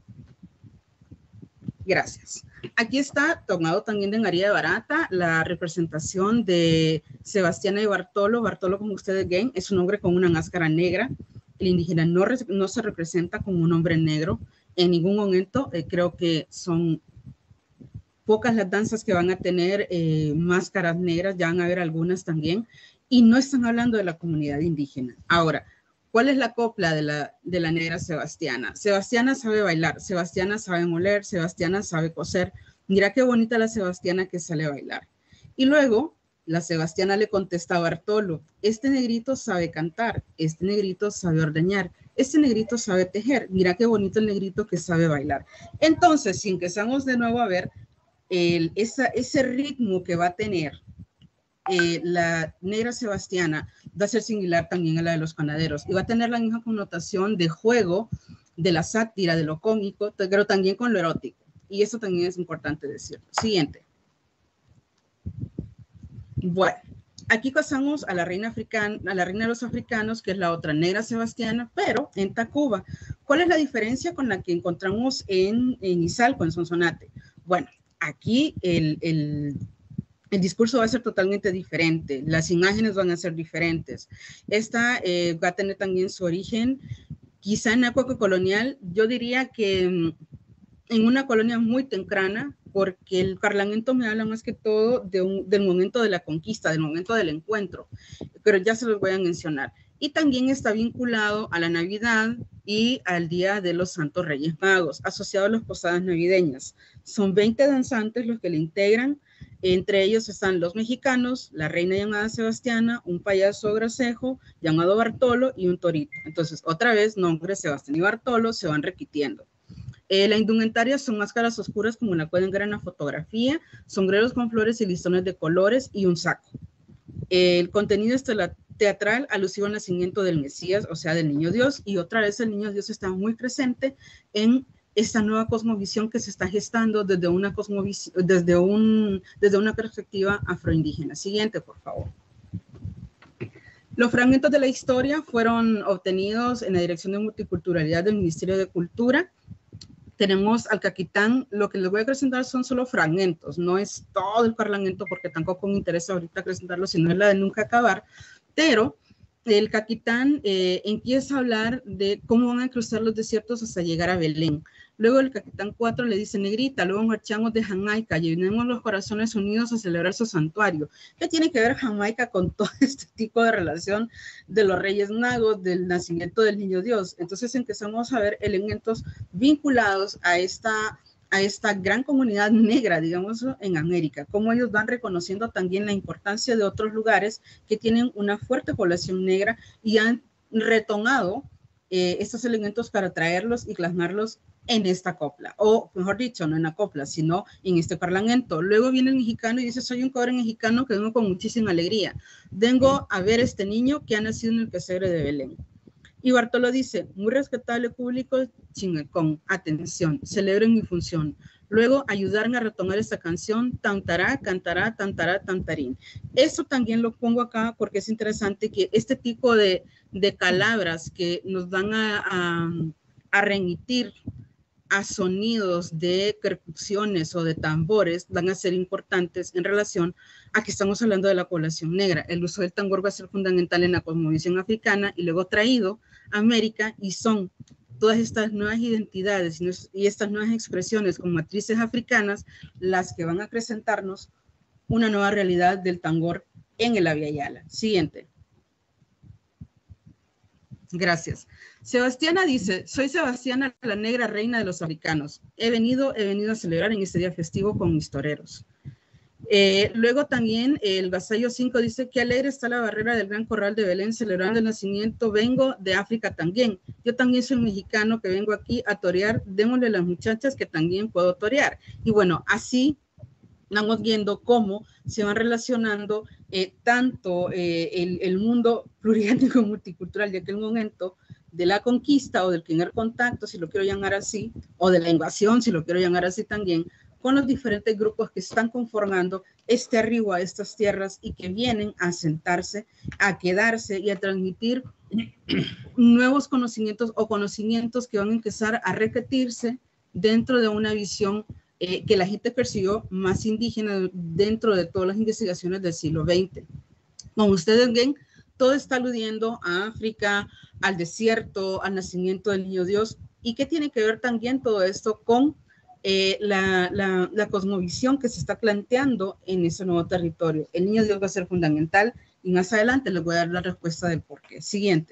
Gracias. Aquí está, tomado también de María de Barata, la representación de Sebastiana y Bartolo. Bartolo, como ustedes ven, es un hombre con una máscara negra. El indígena no se representa como un hombre negro en ningún momento. Creo que son pocas las danzas que van a tener máscaras negras, ya van a haber algunas también. Y no están hablando de la comunidad indígena. Ahora, ¿cuál es la copla de la negra Sebastiana? Sebastiana sabe bailar, Sebastiana sabe moler, Sebastiana sabe coser. Mira qué bonita la Sebastiana que sale a bailar. Y luego la Sebastiana le contesta a Bartolo, este negrito sabe cantar, este negrito sabe ordeñar, este negrito sabe tejer. Mira qué bonito el negrito que sabe bailar. Entonces, si empezamos de nuevo a ver ese ritmo que va a tener la negra Sebastiana, va a ser similar también a la de los panaderos y va a tener la misma connotación de juego, de la sátira, de lo cómico, pero también con lo erótico. Y eso también es importante decirlo. Siguiente. Bueno, aquí pasamos a la reina africana, a la reina de los africanos, que es la otra negra Sebastiana, pero en Tacuba. ¿Cuál es la diferencia con la que encontramos en Izalco, en Sonsonate? Bueno, aquí el discurso va a ser totalmente diferente, las imágenes van a ser diferentes. Esta va a tener también su origen, quizá en época colonial, yo diría que en una colonia muy temprana, porque el parlamento me habla más que todo del momento de la conquista, del momento del encuentro, pero ya se los voy a mencionar. Y también está vinculado a la Navidad y al Día de los Santos Reyes Magos, asociado a las posadas navideñas. Son 20 danzantes los que le integran. Entre ellos están los mexicanos, la reina llamada Sebastiana, un payaso gracejo llamado Bartolo y un torito. Entonces, otra vez, nombres Sebastián y Bartolo se van repitiendo. La indumentaria son máscaras oscuras, como la pueden ver en la fotografía, sombreros con flores y listones de colores y un saco. El contenido teatral alusivo al nacimiento del Mesías, o sea, del Niño Dios, y otra vez el Niño Dios está muy presente en esta nueva cosmovisión que se está gestando desde una perspectiva afroindígena. Siguiente, por favor. Los fragmentos de la historia fueron obtenidos en la Dirección de Multiculturalidad del Ministerio de Cultura. Tenemos al Caquitán, lo que les voy a presentar son solo fragmentos, no es todo el parlamento porque tampoco me interesa ahorita presentarlo, sino es la de nunca acabar, pero el Caquitán empieza a hablar de cómo van a cruzar los desiertos hasta llegar a Belén. Luego el Caquitán 4 le dice, negrita, luego marchamos de Jamaica, llenemos los corazones unidos a celebrar su santuario. ¿Qué tiene que ver Jamaica con todo este tipo de relación de los Reyes Magos, del nacimiento del Niño Dios? Entonces empezamos a ver elementos vinculados a esta gran comunidad negra, digamos, en América, cómo ellos van reconociendo también la importancia de otros lugares que tienen una fuerte población negra y han retomado estos elementos para traerlos y plasmarlos en esta copla, o mejor dicho, no en la copla, sino en este parlamento. Luego viene el mexicano y dice, soy un cobre mexicano que vengo con muchísima alegría. Vengo a ver este niño que ha nacido en el pesebre de Belén. Y Bartolo dice, muy respetable público, chingacón, atención, celebren mi función. Luego ayudarme a retomar esta canción, tantará, cantará, tantará, tantarín. Eso también lo pongo acá porque es interesante que este tipo de palabras que nos van a remitir a sonidos de percusiones o de tambores van a ser importantes en relación a que estamos hablando de la población negra. El uso del tambor va a ser fundamental en la cosmovisión africana y luego traído a América, y son todas estas nuevas identidades y estas nuevas expresiones con matrices africanas las que van a presentarnos una nueva realidad del tambor en el Abya Yala. Siguiente. Gracias. Sebastiana dice, soy Sebastiana, la negra reina de los africanos. He venido a celebrar en este día festivo con mis toreros. Luego también el Vasallo 5 dice, qué alegre está la barrera del Gran Corral de Belén celebrando el nacimiento. Vengo de África también. Yo también soy mexicano que vengo aquí a torear. Démosle a las muchachas que también puedo torear. Y bueno, así vamos viendo cómo se van relacionando tanto el mundo pluriétnico y multicultural de aquel momento, de la conquista o del primer contacto, si lo quiero llamar así, o de la invasión, si lo quiero llamar así también, con los diferentes grupos que están conformando este arribo a estas tierras y que vienen a sentarse, a quedarse y a transmitir nuevos conocimientos o conocimientos que van a empezar a repetirse dentro de una visión que la gente percibió más indígena dentro de todas las investigaciones del siglo XX. Como ustedes ven, todo está aludiendo a África, al desierto, al nacimiento del niño Dios. ¿Y qué tiene que ver también todo esto con la cosmovisión que se está planteando en ese nuevo territorio? El niño Dios va a ser fundamental y más adelante les voy a dar la respuesta del por qué. Siguiente.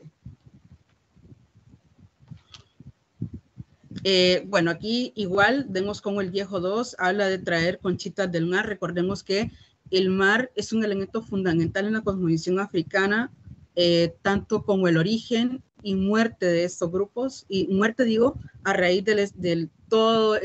Bueno, aquí igual vemos como el viejo 2 habla de traer conchitas del mar. Recordemos que el mar es un elemento fundamental en la cosmovisión africana, tanto como el origen y muerte de estos grupos, y muerte digo a raíz de toda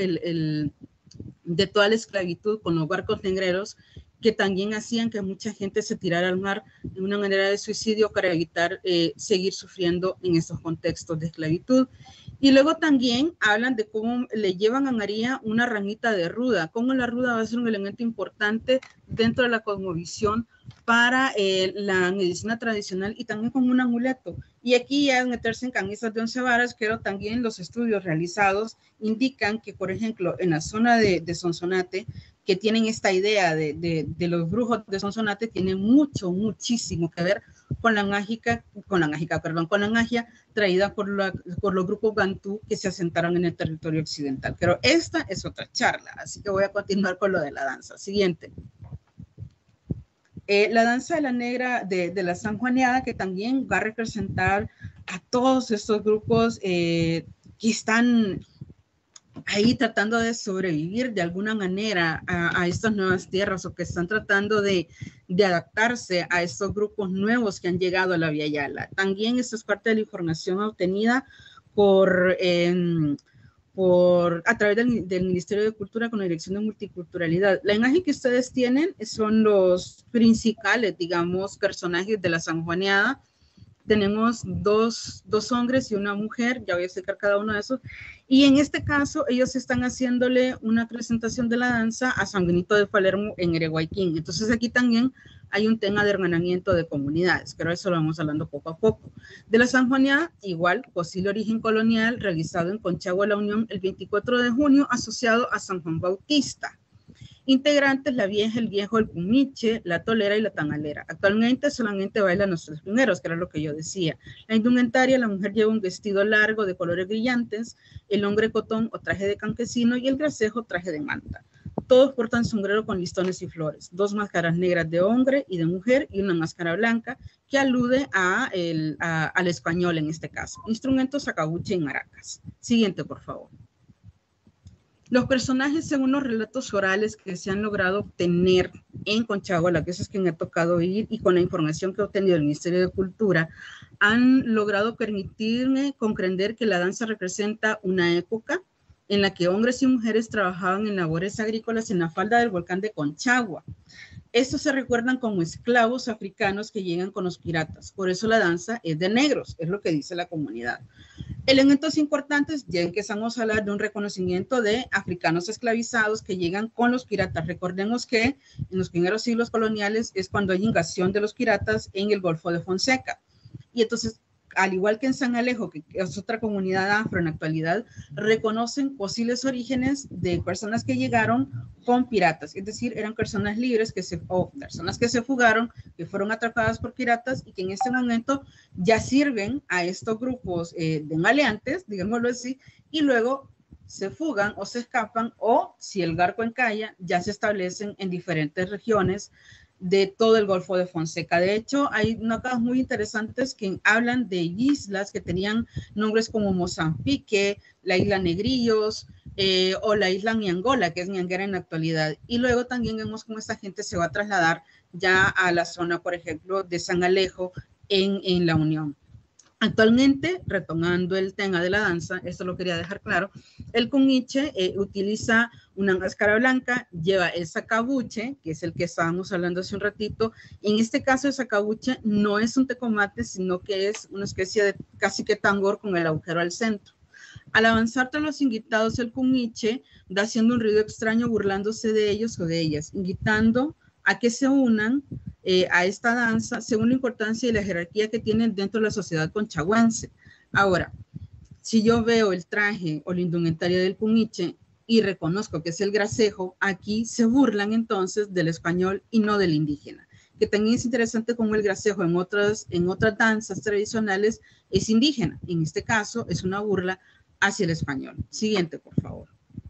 la esclavitud con los barcos negreros, que también hacían que mucha gente se tirara al mar de una manera de suicidio para evitar seguir sufriendo en estos contextos de esclavitud. Y luego también hablan de cómo le llevan a María una ramita de ruda, cómo la ruda va a ser un elemento importante dentro de la cosmovisión para la medicina tradicional y también como un amuleto. Y aquí ya meterse en camisas de 11 varas, pero también los estudios realizados indican que, por ejemplo, en la zona de Sonsonate, que tienen esta idea de los brujos de Sonsonate, tiene muchísimo que ver con la magia traída por los grupos bantú que se asentaron en el territorio occidental. Pero esta es otra charla, así que voy a continuar con lo de la danza. Siguiente. La danza de la negra de la sanjuaneada, que también va a representar a todos estos grupos que están ahí tratando de sobrevivir de alguna manera a estas nuevas tierras, o que están tratando de adaptarse a estos grupos nuevos que han llegado a la Abya Yala. También esto es parte de la información obtenida a través del Ministerio de Cultura con la Dirección de Multiculturalidad. La imagen que ustedes tienen son los principales, digamos, personajes de la sanjuaneada. Tenemos dos hombres y una mujer, ya voy a explicar cada uno de esos, y en este caso ellos están haciéndole una presentación de la danza a San Benito de Palermo en Ereguayquín. Entonces aquí también hay un tema de hermanamiento de comunidades, pero eso lo vamos hablando poco a poco. De la sanjuaneada, igual, posible origen colonial, realizado en Conchagua, La Unión, el 24 de junio, asociado a San Juan Bautista. Integrantes, la vieja, el viejo, el pumiche, la tolera y la tamalera. Actualmente solamente bailan los tres primeros, que era lo que yo decía. La indumentaria, la mujer lleva un vestido largo de colores brillantes, el hombre cotón o traje de campesino y el gracejo traje de manta. Todos portan sombrero con listones y flores, 2 máscaras negras de hombre y de mujer y una máscara blanca que alude al español en este caso. Instrumentos sacabuche y maracas. Siguiente, por favor. Los personajes, según los relatos orales que se han logrado obtener en Conchagua, las veces que me ha tocado ir, y con la información que he obtenido del Ministerio de Cultura, han logrado permitirme comprender que la danza representa una época en la que hombres y mujeres trabajaban en labores agrícolas en la falda del volcán de Conchagua. Estos se recuerdan como esclavos africanos que llegan con los piratas. Por eso la danza es de negros, es lo que dice la comunidad. Elementos importantes, ya empezamos a hablar de un reconocimiento de africanos esclavizados que llegan con los piratas. Recordemos que en los primeros siglos coloniales es cuando hay invasión de los piratas en el Golfo de Fonseca. Y entonces al igual que en San Alejo, que es otra comunidad afro en la actualidad, reconocen posibles orígenes de personas que llegaron con piratas, es decir, eran personas libres o personas que se fugaron, que fueron atrapadas por piratas y que en este momento ya sirven a estos grupos de maleantes, digámoslo así, y luego se fugan o se escapan, o si el barco encalla, ya se establecen en diferentes regiones de todo el Golfo de Fonseca. De hecho, hay notas muy interesantes que hablan de islas que tenían nombres como Mozambique, la isla Negrillos, o la isla Niangola, que es Nianguera en la actualidad. Y luego también vemos cómo esta gente se va a trasladar ya a la zona, por ejemplo, de San Alejo en la Unión. Actualmente, retomando el tema de la danza, esto lo quería dejar claro, el cuniche utiliza una máscara blanca, lleva el sacabuche, que es el que estábamos hablando hace un ratito. En este caso, el sacabuche no es un tecomate, sino que es una especie de casi que tambor con el agujero al centro. Al avanzar tras los invitados, el cuniche da haciendo un ruido extraño, burlándose de ellos o de ellas, invitando a que se unan a esta danza según la importancia y la jerarquía que tienen dentro de la sociedad conchagüense. Ahora, si yo veo el traje o la indumentaria del cuniche y reconozco que es el gracejo, aquí se burlan entonces del español y no del indígena. Que también es interesante como el gracejo en otras danzas tradicionales es indígena. En este caso es una burla hacia el español. Siguiente, por favor.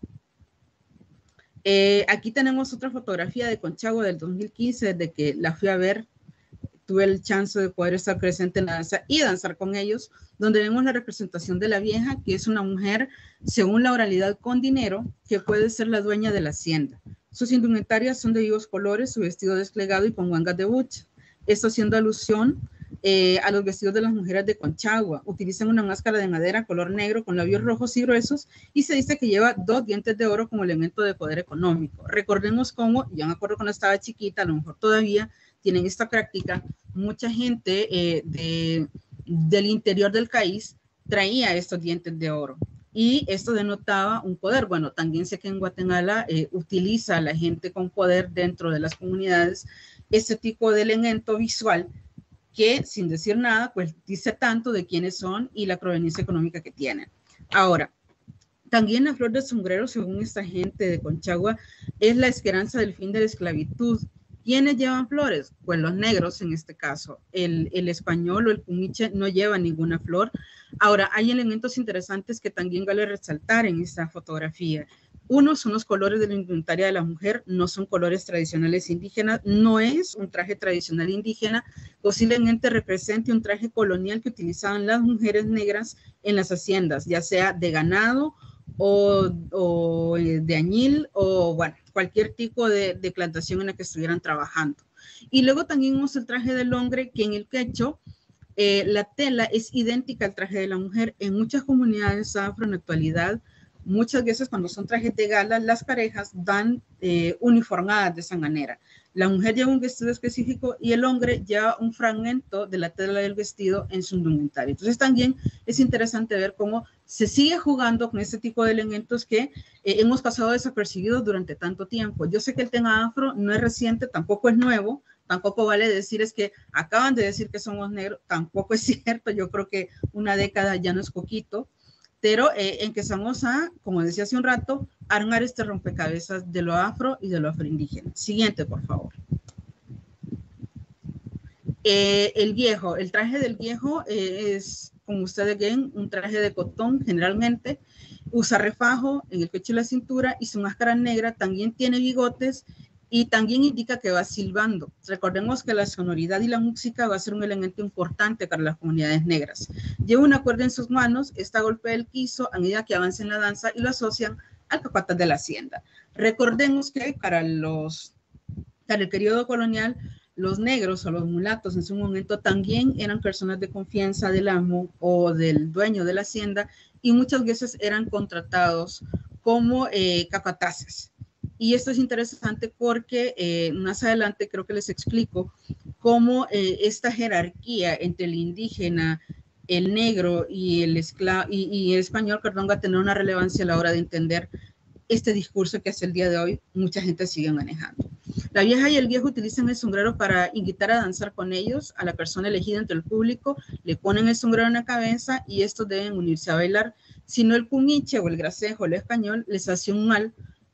Aquí tenemos otra fotografía de Conchagua del 2015, desde que la fui a ver, tuve el chance de poder estar presente en la danza y danzar con ellos, donde vemos la representación de la vieja, que es una mujer, según la oralidad, con dinero, que puede ser la dueña de la hacienda. Sus indumentarias son de vivos colores, su vestido desplegado y con guangas de buche. Esto haciendo alusión a los vestidos de las mujeres de Conchagua. Utilizan una máscara de madera color negro con labios rojos y gruesos y se dice que lleva 2 dientes de oro como elemento de poder económico. Recordemos cómo, yo me acuerdo cuando estaba chiquita, a lo mejor todavía tienen esta práctica, mucha gente del interior del país traía estos dientes de oro y esto denotaba un poder. Bueno, también sé que en Guatemala utiliza a la gente con poder dentro de las comunidades este tipo de elemento visual que, sin decir nada, pues dice tanto de quiénes son y la proveniencia económica que tienen. Ahora, también la flor del sombrero, según esta gente de Conchagua, es la esperanza del fin de la esclavitud. ¿Quiénes llevan flores? Pues los negros en este caso. El español o el cuniche no lleva ninguna flor. Ahora, hay elementos interesantes que también vale resaltar en esta fotografía. Uno son los colores de la indumentaria de la mujer, no son colores tradicionales indígenas, no es un traje tradicional indígena, posiblemente represente un traje colonial que utilizaban las mujeres negras en las haciendas, ya sea de ganado o de añil o bueno, cualquier tipo de plantación en la que estuvieran trabajando. Y luego también vemos el traje del hombre, que en el quecho la tela es idéntica al traje de la mujer. En muchas comunidades afro en la actualidad, muchas veces cuando son trajes de gala, las parejas van uniformadas de esa manera. La mujer lleva un vestido específico y el hombre lleva un fragmento de la tela del vestido en su indumentaria. Entonces también es interesante ver cómo se sigue jugando con este tipo de elementos que hemos pasado desapercibidos durante tanto tiempo. Yo sé que el tema afro no es reciente, tampoco es nuevo, tampoco vale decir es que acaban de decir que somos negros, tampoco es cierto. Yo creo que una década ya no es poquito, pero empezamos a, como decía hace un rato, armar este rompecabezas de lo afro y de lo afroindígena. Siguiente, por favor. El viejo, el traje del viejo es, como ustedes ven, un traje de cotón generalmente, usa refajo en el pecho y la cintura y su máscara negra también tiene bigotes y también indica que va silbando. Recordemos que la sonoridad y la música va a ser un elemento importante para las comunidades negras. Lleva una cuerda en sus manos, esta golpea el quiso a medida que avanza en la danza y lo asocian al capataz de la hacienda. Recordemos que para el periodo colonial, los negros o los mulatos en su momento también eran personas de confianza del amo o del dueño de la hacienda y muchas veces eran contratados como capataces. Y esto es interesante porque más adelante creo que les explico cómo esta jerarquía entre el indígena, el negro y el español, perdón, va a tener una relevancia a la hora de entender este discurso que hasta el día de hoy mucha gente sigue manejando. La vieja y el viejo utilizan el sombrero para invitar a danzar con ellos a la persona elegida entre el público, le ponen el sombrero en la cabeza y estos deben unirse a bailar. Si no, el cumiche o el gracejo, el español, les hace un mal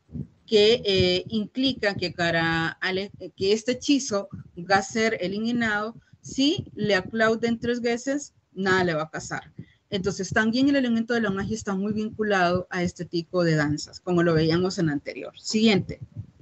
que implica que, que este hechizo va a ser eliminado. Si le aplauden 3 veces, nada le va a pasar. Entonces, también el elemento de la magia está muy vinculado a este tipo de danzas, como lo veíamos en la anterior. Siguiente.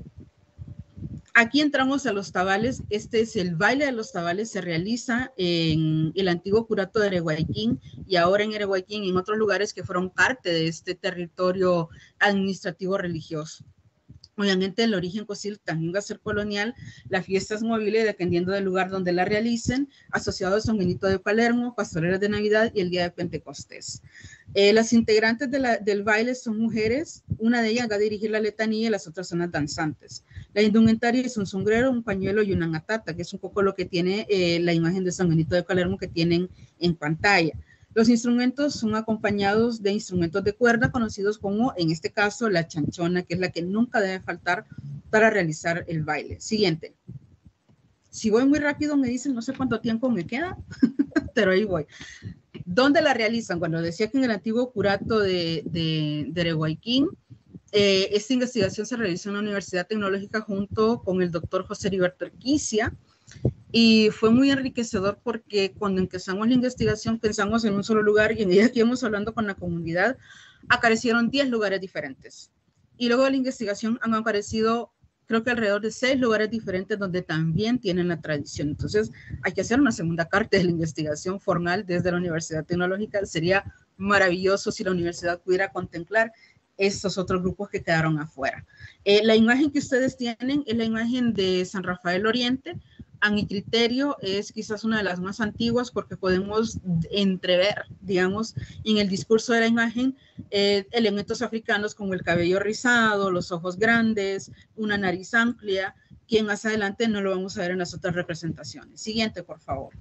Aquí entramos a los tabales. Este es el baile de los tabales. Se realiza en el antiguo curato de Ereguayquín y ahora en Ereguayquín y en otros lugares que fueron parte de este territorio administrativo religioso. Obviamente el origen posible también va a ser colonial. La fiesta es móvil dependiendo del lugar donde la realicen, asociado a San Benito de Palermo, pastorelas de Navidad y el día de Pentecostés. Las integrantes del baile son mujeres, una de ellas va a dirigir la letanía y las otras son las danzantes. La indumentaria es un sombrero, un pañuelo y una ngatata, que es un poco lo que tiene la imagen de San Benito de Palermo que tienen en pantalla. Los instrumentos son acompañados de instrumentos de cuerda conocidos como, en este caso, la chanchona, que es la que nunca debe faltar para realizar el baile. Siguiente. Si voy muy rápido me dicen, no sé cuánto tiempo me queda, pero ahí voy. ¿Dónde la realizan? Bueno, decía que en el antiguo curato de Ereguayquín, esta investigación se realizó en la Universidad Tecnológica junto con el doctor José Heriberto Erquicia. Y fue muy enriquecedor porque cuando empezamos la investigación pensamos en un solo lugar y en ella que íbamos hablando con la comunidad, aparecieron 10 lugares diferentes. Y luego de la investigación han aparecido, creo que alrededor de 6 lugares diferentes donde también tienen la tradición. Entonces hay que hacer una segunda parte de la investigación formal desde la Universidad Tecnológica. Sería maravilloso si la universidad pudiera contemplar estos otros grupos que quedaron afuera. La imagen que ustedes tienen es la imagen de San Rafael Oriente. A mi criterio es quizás una de las más antiguas porque podemos entrever, digamos, en el discurso de la imagen elementos africanos como el cabello rizado, los ojos grandes, una nariz amplia, que más adelante no lo vamos a ver en las otras representaciones. Siguiente, por favor.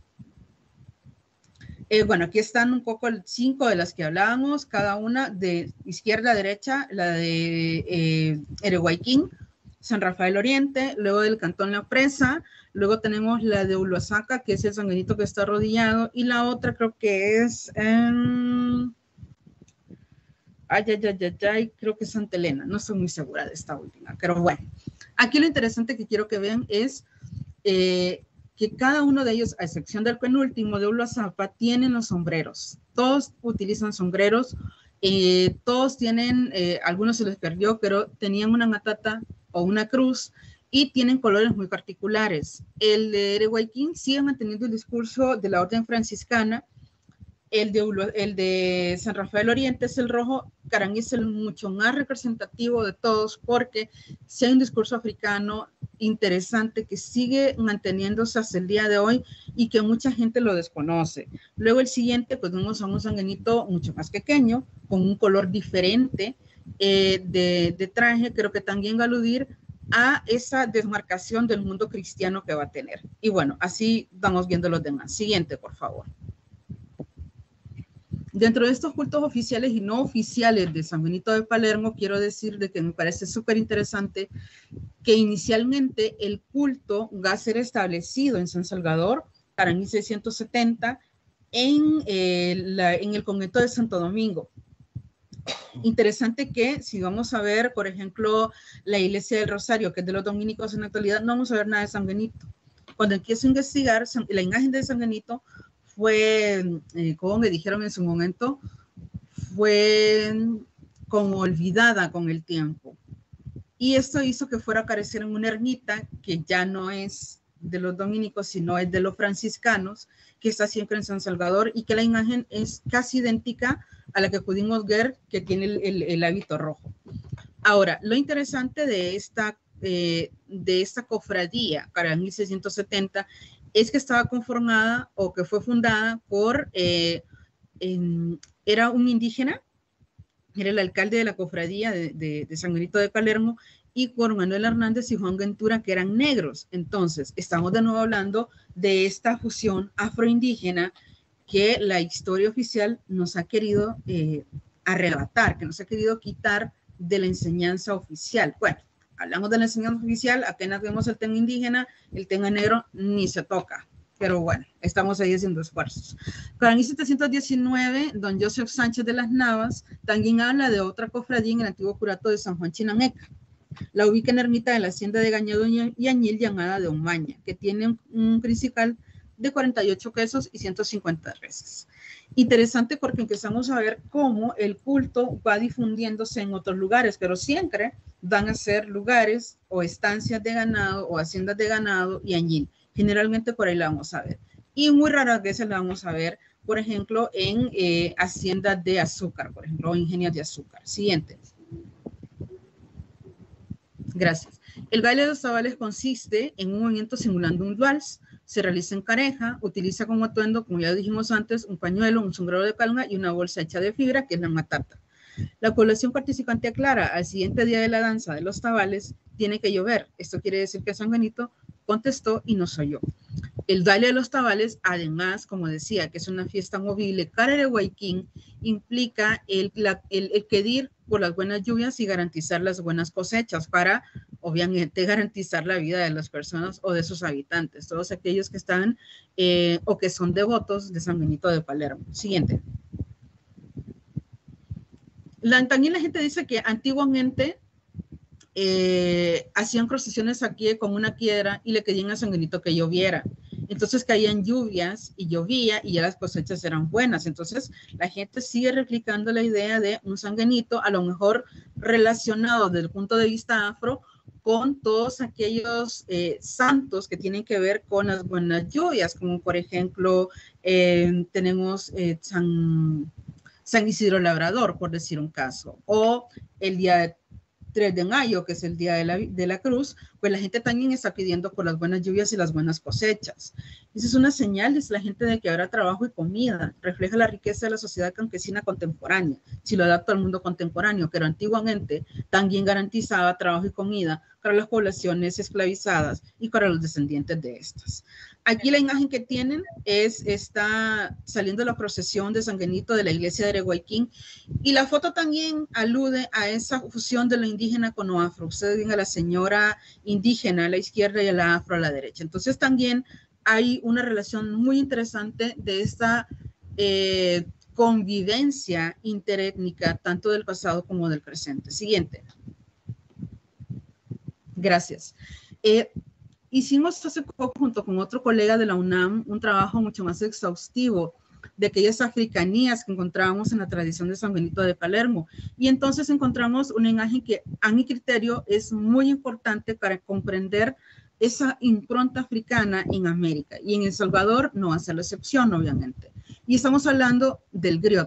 Bueno, aquí están un poco 5 de las que hablábamos, cada una de izquierda a derecha, la de Ereguayquín, San Rafael Oriente, luego del Cantón La Presa, luego tenemos la de Uluazaca, que es el San Benito que está arrodillado, y la otra creo que es, creo que es Santa Elena, no estoy muy segura de esta última, pero bueno. Aquí lo interesante que quiero que vean es que cada uno de ellos, a excepción del penúltimo de Uluazaca, tienen los sombreros. Todos utilizan sombreros, todos tienen, algunos se les perdió, pero tenían una matata o una cruz y tienen colores muy particulares. El de Ereguayquín sigue manteniendo el discurso de la orden franciscana. El de San Rafael Oriente es el rojo. Caraní es el mucho más representativo de todos porque sí hay un discurso africano interesante que sigue manteniéndose hasta el día de hoy y que mucha gente lo desconoce. Luego el siguiente, pues vemos a un San Benito mucho más pequeño, con un color diferente de traje, creo que también va a aludir a esa desmarcación del mundo cristiano que va a tener. Y bueno, así vamos viendo los demás. Siguiente, por favor. Dentro de estos cultos oficiales y no oficiales de San Benito de Palermo, quiero decir de que me parece súper interesante que inicialmente el culto va a ser establecido en San Salvador para 1670 en el convento de Santo Domingo. Interesante que si vamos a ver, por ejemplo, la iglesia del Rosario, que es de los dominicos en la actualidad, no vamos a ver nada de San Benito. Cuando empiezo a investigar, la imagen de San Benito fue, como me dijeron en su momento, fue como olvidada con el tiempo. Y esto hizo que fuera a aparecer en una ermita que ya no es de los dominicos, sino es de los franciscanos, que está siempre en San Salvador y que la imagen es casi idéntica a la que pudimos ver que tiene el hábito rojo. Ahora, lo interesante de esta cofradía para 1670 es que estaba conformada o que fue fundada por, era un indígena, era el alcalde de la cofradía de San Benito de Palermo, y por Manuel Hernández y Juan Ventura, que eran negros. Entonces, estamos de nuevo hablando de esta fusión afroindígena que la historia oficial nos ha querido arrebatar, que nos ha querido quitar de la enseñanza oficial. Bueno, hablamos de la enseñanza oficial, apenas vemos el tema indígena, el tema negro ni se toca. Pero bueno, estamos ahí haciendo esfuerzos. Para 1719, don Joseph Sánchez de las Navas también habla de otra cofradía en el antiguo curato de San Juan Chinameca. La ubica en la ermita de la hacienda de Gañedo y Añil, llamada de Omaña, que tiene un principal de 48 quesos y 150 reses. Interesante porque empezamos a ver cómo el culto va difundiéndose en otros lugares, pero siempre van a ser lugares o estancias de ganado o haciendas de ganado y añil. Generalmente por ahí la vamos a ver. Y muy raras veces la vamos a ver, por ejemplo, en haciendas de azúcar, por ejemplo, o ingenios de azúcar. Siguiente. Gracias. El baile de los tabales consiste en un movimiento simulando un vals. Se realiza en pareja, utiliza como atuendo, como ya dijimos antes, un pañuelo, un sombrero de palma y una bolsa hecha de fibra, que es la matata. La población participante aclara, al siguiente día de la danza de los tabales, tiene que llover. Esto quiere decir que San Benito contestó y nos oyó. El baile de los tabales, además, como decía, que es una fiesta movible, Cararehuayquín, implica el pedir por las buenas lluvias y garantizar las buenas cosechas para, obviamente, garantizar la vida de las personas o de sus habitantes, todos aquellos que están o que son devotos de San Benito de Palermo. Siguiente. También la gente dice que antiguamente hacían procesiones aquí con una piedra y le pedían a San Benito que lloviera. Entonces caían lluvias y llovía y ya las cosechas eran buenas. Entonces la gente sigue replicando la idea de un San Benito, a lo mejor relacionado desde el punto de vista afro, con todos aquellos santos que tienen que ver con las buenas lluvias, como por ejemplo tenemos San Isidro Labrador, por decir un caso, o el día de 3 de mayo, que es el día de la cruz, pues la gente también está pidiendo por las buenas lluvias y las buenas cosechas. Esa es una señal de la gente de que habrá trabajo y comida, refleja la riqueza de la sociedad campesina contemporánea, si lo adapto al mundo contemporáneo, pero antiguamente también garantizaba trabajo y comida para las poblaciones esclavizadas y para los descendientes de estas. Aquí la imagen que tienen está saliendo la procesión de San Benito de la iglesia de Areguayquín, y la foto también alude a esa fusión de lo indígena con lo afro. Ustedes ven a la señora indígena a la izquierda y a la afro a la derecha. Entonces también hay una relación muy interesante de esta convivencia interétnica, tanto del pasado como del presente. Siguiente. Gracias. Hicimos hace poco, junto con otro colega de la UNAM, un trabajo mucho más exhaustivo de aquellas africanías que encontrábamos en la tradición de San Benito de Palermo. Y entonces encontramos una imagen que, a mi criterio, es muy importante para comprender esa impronta africana en América. Y en El Salvador no hace la excepción, obviamente. Y estamos hablando del griot.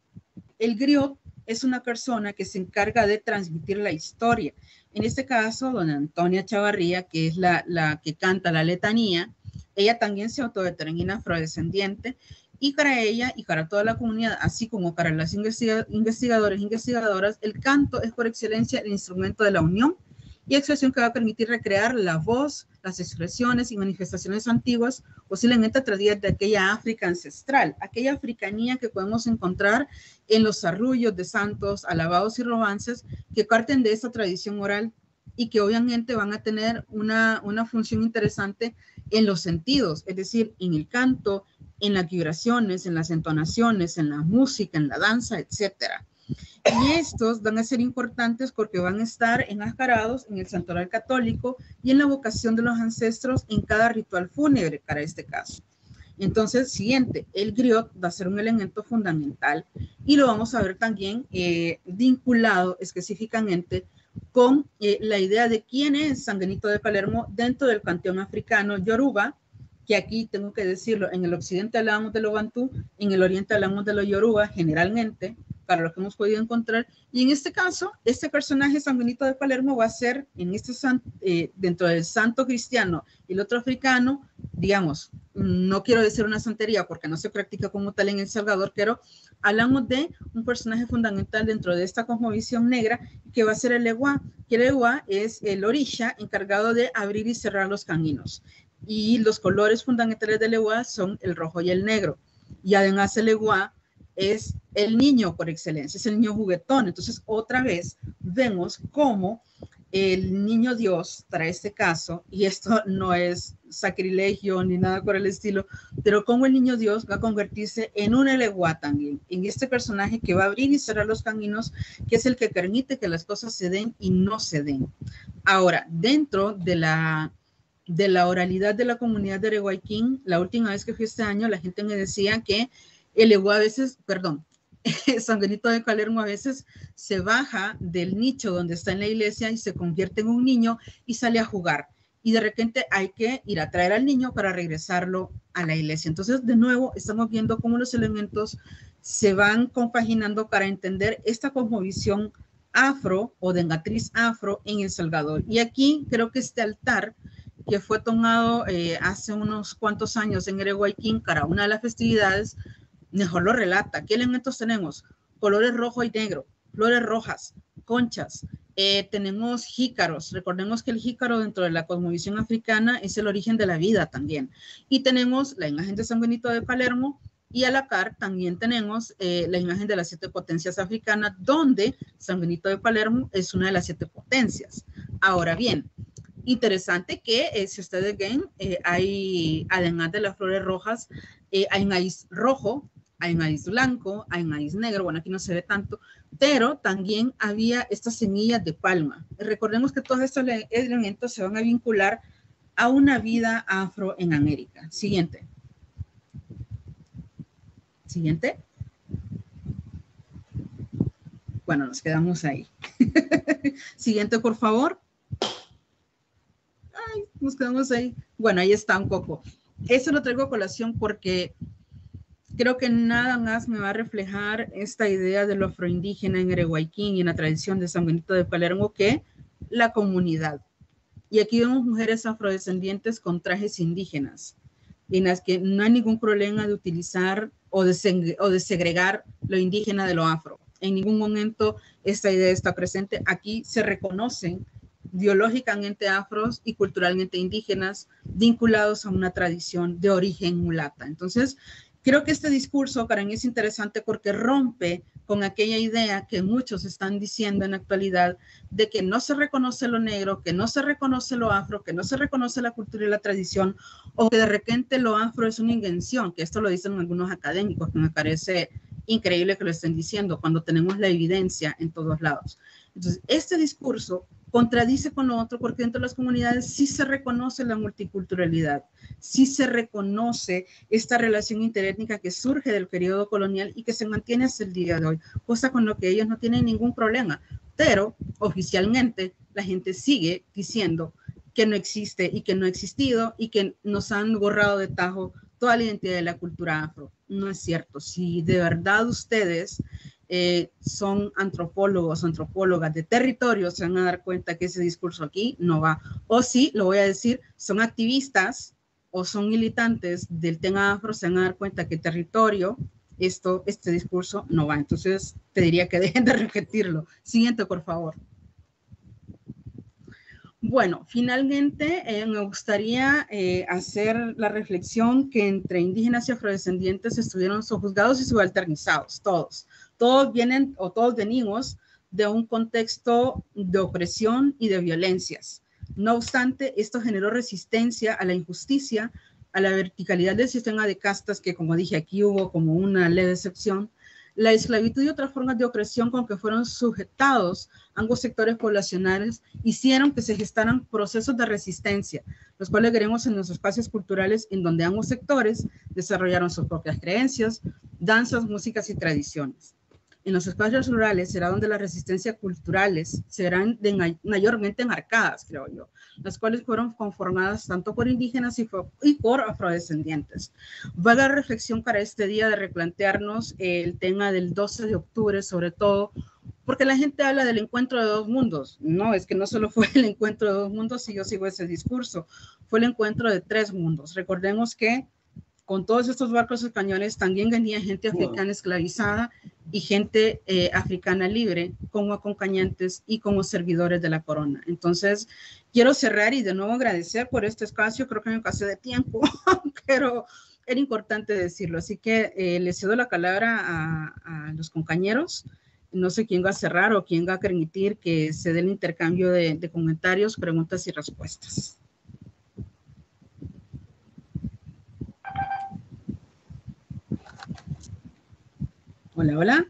El griot es una persona que se encarga de transmitir la historia. En este caso, doña Antonia Chavarría, que es la que canta la letanía, ella también se autodetermina afrodescendiente, y para ella y para toda la comunidad, así como para las investigadores e investigadoras, el canto es por excelencia el instrumento de la unión y expresión que va a permitir recrear la voz, las expresiones y manifestaciones antiguas, posiblemente traídas de aquella África ancestral, aquella africanía que podemos encontrar en los arrullos de santos, alabados y romances que parten de esa tradición oral y que obviamente van a tener una función interesante en los sentidos, es decir, en el canto, en las vibraciones, en las entonaciones, en la música, en la danza, etcétera. Y estos van a ser importantes porque van a estar enmascarados en el santoral católico y en la vocación de los ancestros en cada ritual fúnebre para este caso. Entonces, siguiente, el griot va a ser un elemento fundamental y lo vamos a ver también vinculado específicamente con la idea de quién es San Benito de Palermo dentro del panteón africano yoruba, que aquí tengo que decirlo, en el occidente hablamos de lo bantú, en el oriente hablamos de lo yoruba generalmente, para lo que hemos podido encontrar, y en este caso, este personaje San Benito de Palermo va a ser, dentro del santo cristiano y el otro africano, digamos, no quiero decir una santería porque no se practica como tal en El Salvador, pero hablamos de un personaje fundamental dentro de esta cosmovisión negra, que va a ser el Ewa, que el Ewa es el orisha encargado de abrir y cerrar los caminos, y los colores fundamentales del Ewa son el rojo y el negro, y además el Ewa es el niño por excelencia, es el niño juguetón. Entonces, otra vez vemos cómo el niño Dios, para este caso, y esto no es sacrilegio ni nada por el estilo, pero como el niño Dios va a convertirse en un eleguá también, en este personaje que va a abrir y cerrar los caminos, que es el que permite que las cosas se den y no se den. Ahora, dentro de la oralidad de la comunidad de Areguayquín, la última vez que fui este año, la gente me decía que el eleguá a veces, perdón, San Benito de Palermo a veces se baja del nicho donde está en la iglesia y se convierte en un niño y sale a jugar. Y de repente hay que ir a traer al niño para regresarlo a la iglesia. Entonces, de nuevo, estamos viendo cómo los elementos se van compaginando para entender esta cosmovisión afro o de matriz afro en El Salvador. Y aquí creo que este altar que fue tomado hace unos cuantos años en Areguayquín para una de las festividades, mejor lo relata. ¿Qué elementos tenemos? Colores rojo y negro, flores rojas, conchas, tenemos jícaros. Recordemos que el jícaro dentro de la cosmovisión africana es el origen de la vida también. Y tenemos la imagen de San Benito de Palermo y a la par también tenemos la imagen de las 7 potencias africanas, donde San Benito de Palermo es una de las 7 potencias. Ahora bien, interesante que si ustedes ven, hay, además de las flores rojas, hay maíz rojo, hay maíz blanco, hay maíz negro, bueno, aquí no se ve tanto, pero también había estas semillas de palma. Recordemos que todos estos elementos se van a vincular a una vida afro en América. Siguiente. Siguiente. Bueno, nos quedamos ahí. Siguiente, por favor. Ay, nos quedamos ahí. Bueno, ahí está un poco. Eso lo traigo a colación porque creo que nada más me va a reflejar esta idea de lo afroindígena en Areguayquín y en la tradición de San Benito de Palermo que la comunidad. Y aquí vemos mujeres afrodescendientes con trajes indígenas, en las que no hay ningún problema de utilizar o de segregar lo indígena de lo afro. En ningún momento esta idea está presente. Aquí se reconocen biológicamente afros y culturalmente indígenas vinculados a una tradición de origen mulata. Entonces, creo que este discurso para mí es interesante porque rompe con aquella idea que muchos están diciendo en la actualidad de que no se reconoce lo negro, que no se reconoce lo afro, que no se reconoce la cultura y la tradición, o que de repente lo afro es una invención, que esto lo dicen algunos académicos, que me parece increíble que lo estén diciendo cuando tenemos la evidencia en todos lados. Entonces, este discurso contradice con lo otro porque dentro de las comunidades sí se reconoce la multiculturalidad, sí se reconoce esta relación interétnica que surge del periodo colonial y que se mantiene hasta el día de hoy, cosa con lo que ellos no tienen ningún problema, pero oficialmente la gente sigue diciendo que no existe y que no ha existido y que nos han borrado de tajo toda la identidad de la cultura afro. No es cierto. Si de verdad ustedes son antropólogos, antropólogas de territorio, se van a dar cuenta que ese discurso aquí no va. O sí, lo voy a decir, son activistas o son militantes del tema afro, se van a dar cuenta que territorio, este discurso no va. Entonces, te diría que dejen de repetirlo. Siguiente, por favor. Bueno, finalmente me gustaría hacer la reflexión que entre indígenas y afrodescendientes estuvieron sojuzgados y subalternizados, todos. Todos vienen o todos venimos de un contexto de opresión y de violencias. No obstante, esto generó resistencia a la injusticia, a la verticalidad del sistema de castas, que como dije aquí hubo como una leve excepción, la esclavitud y otras formas de opresión con que fueron sujetados ambos sectores poblacionales hicieron que se gestaran procesos de resistencia, los cuales veremos en los espacios culturales en donde ambos sectores desarrollaron sus propias creencias, danzas, músicas y tradiciones. En los espacios rurales será donde las resistencias culturales serán mayormente marcadas, creo yo, las cuales fueron conformadas tanto por indígenas y por afrodescendientes. Va la reflexión para este día de replantearnos el tema del 12 de octubre, sobre todo, porque la gente habla del encuentro de dos mundos. No, es que no solo fue el encuentro de dos mundos, si yo sigo ese discurso, fue el encuentro de 3 mundos. Recordemos que con todos estos barcos españoles también venía gente africana esclavizada y gente africana libre como acompañantes y como servidores de la corona. Entonces, quiero cerrar y de nuevo agradecer por este espacio. Creo que me pasé de tiempo, pero era importante decirlo. Así que les cedo la palabra a los compañeros No sé quién va a cerrar o quién va a permitir que se dé el intercambio de comentarios, preguntas y respuestas. Hola, hola.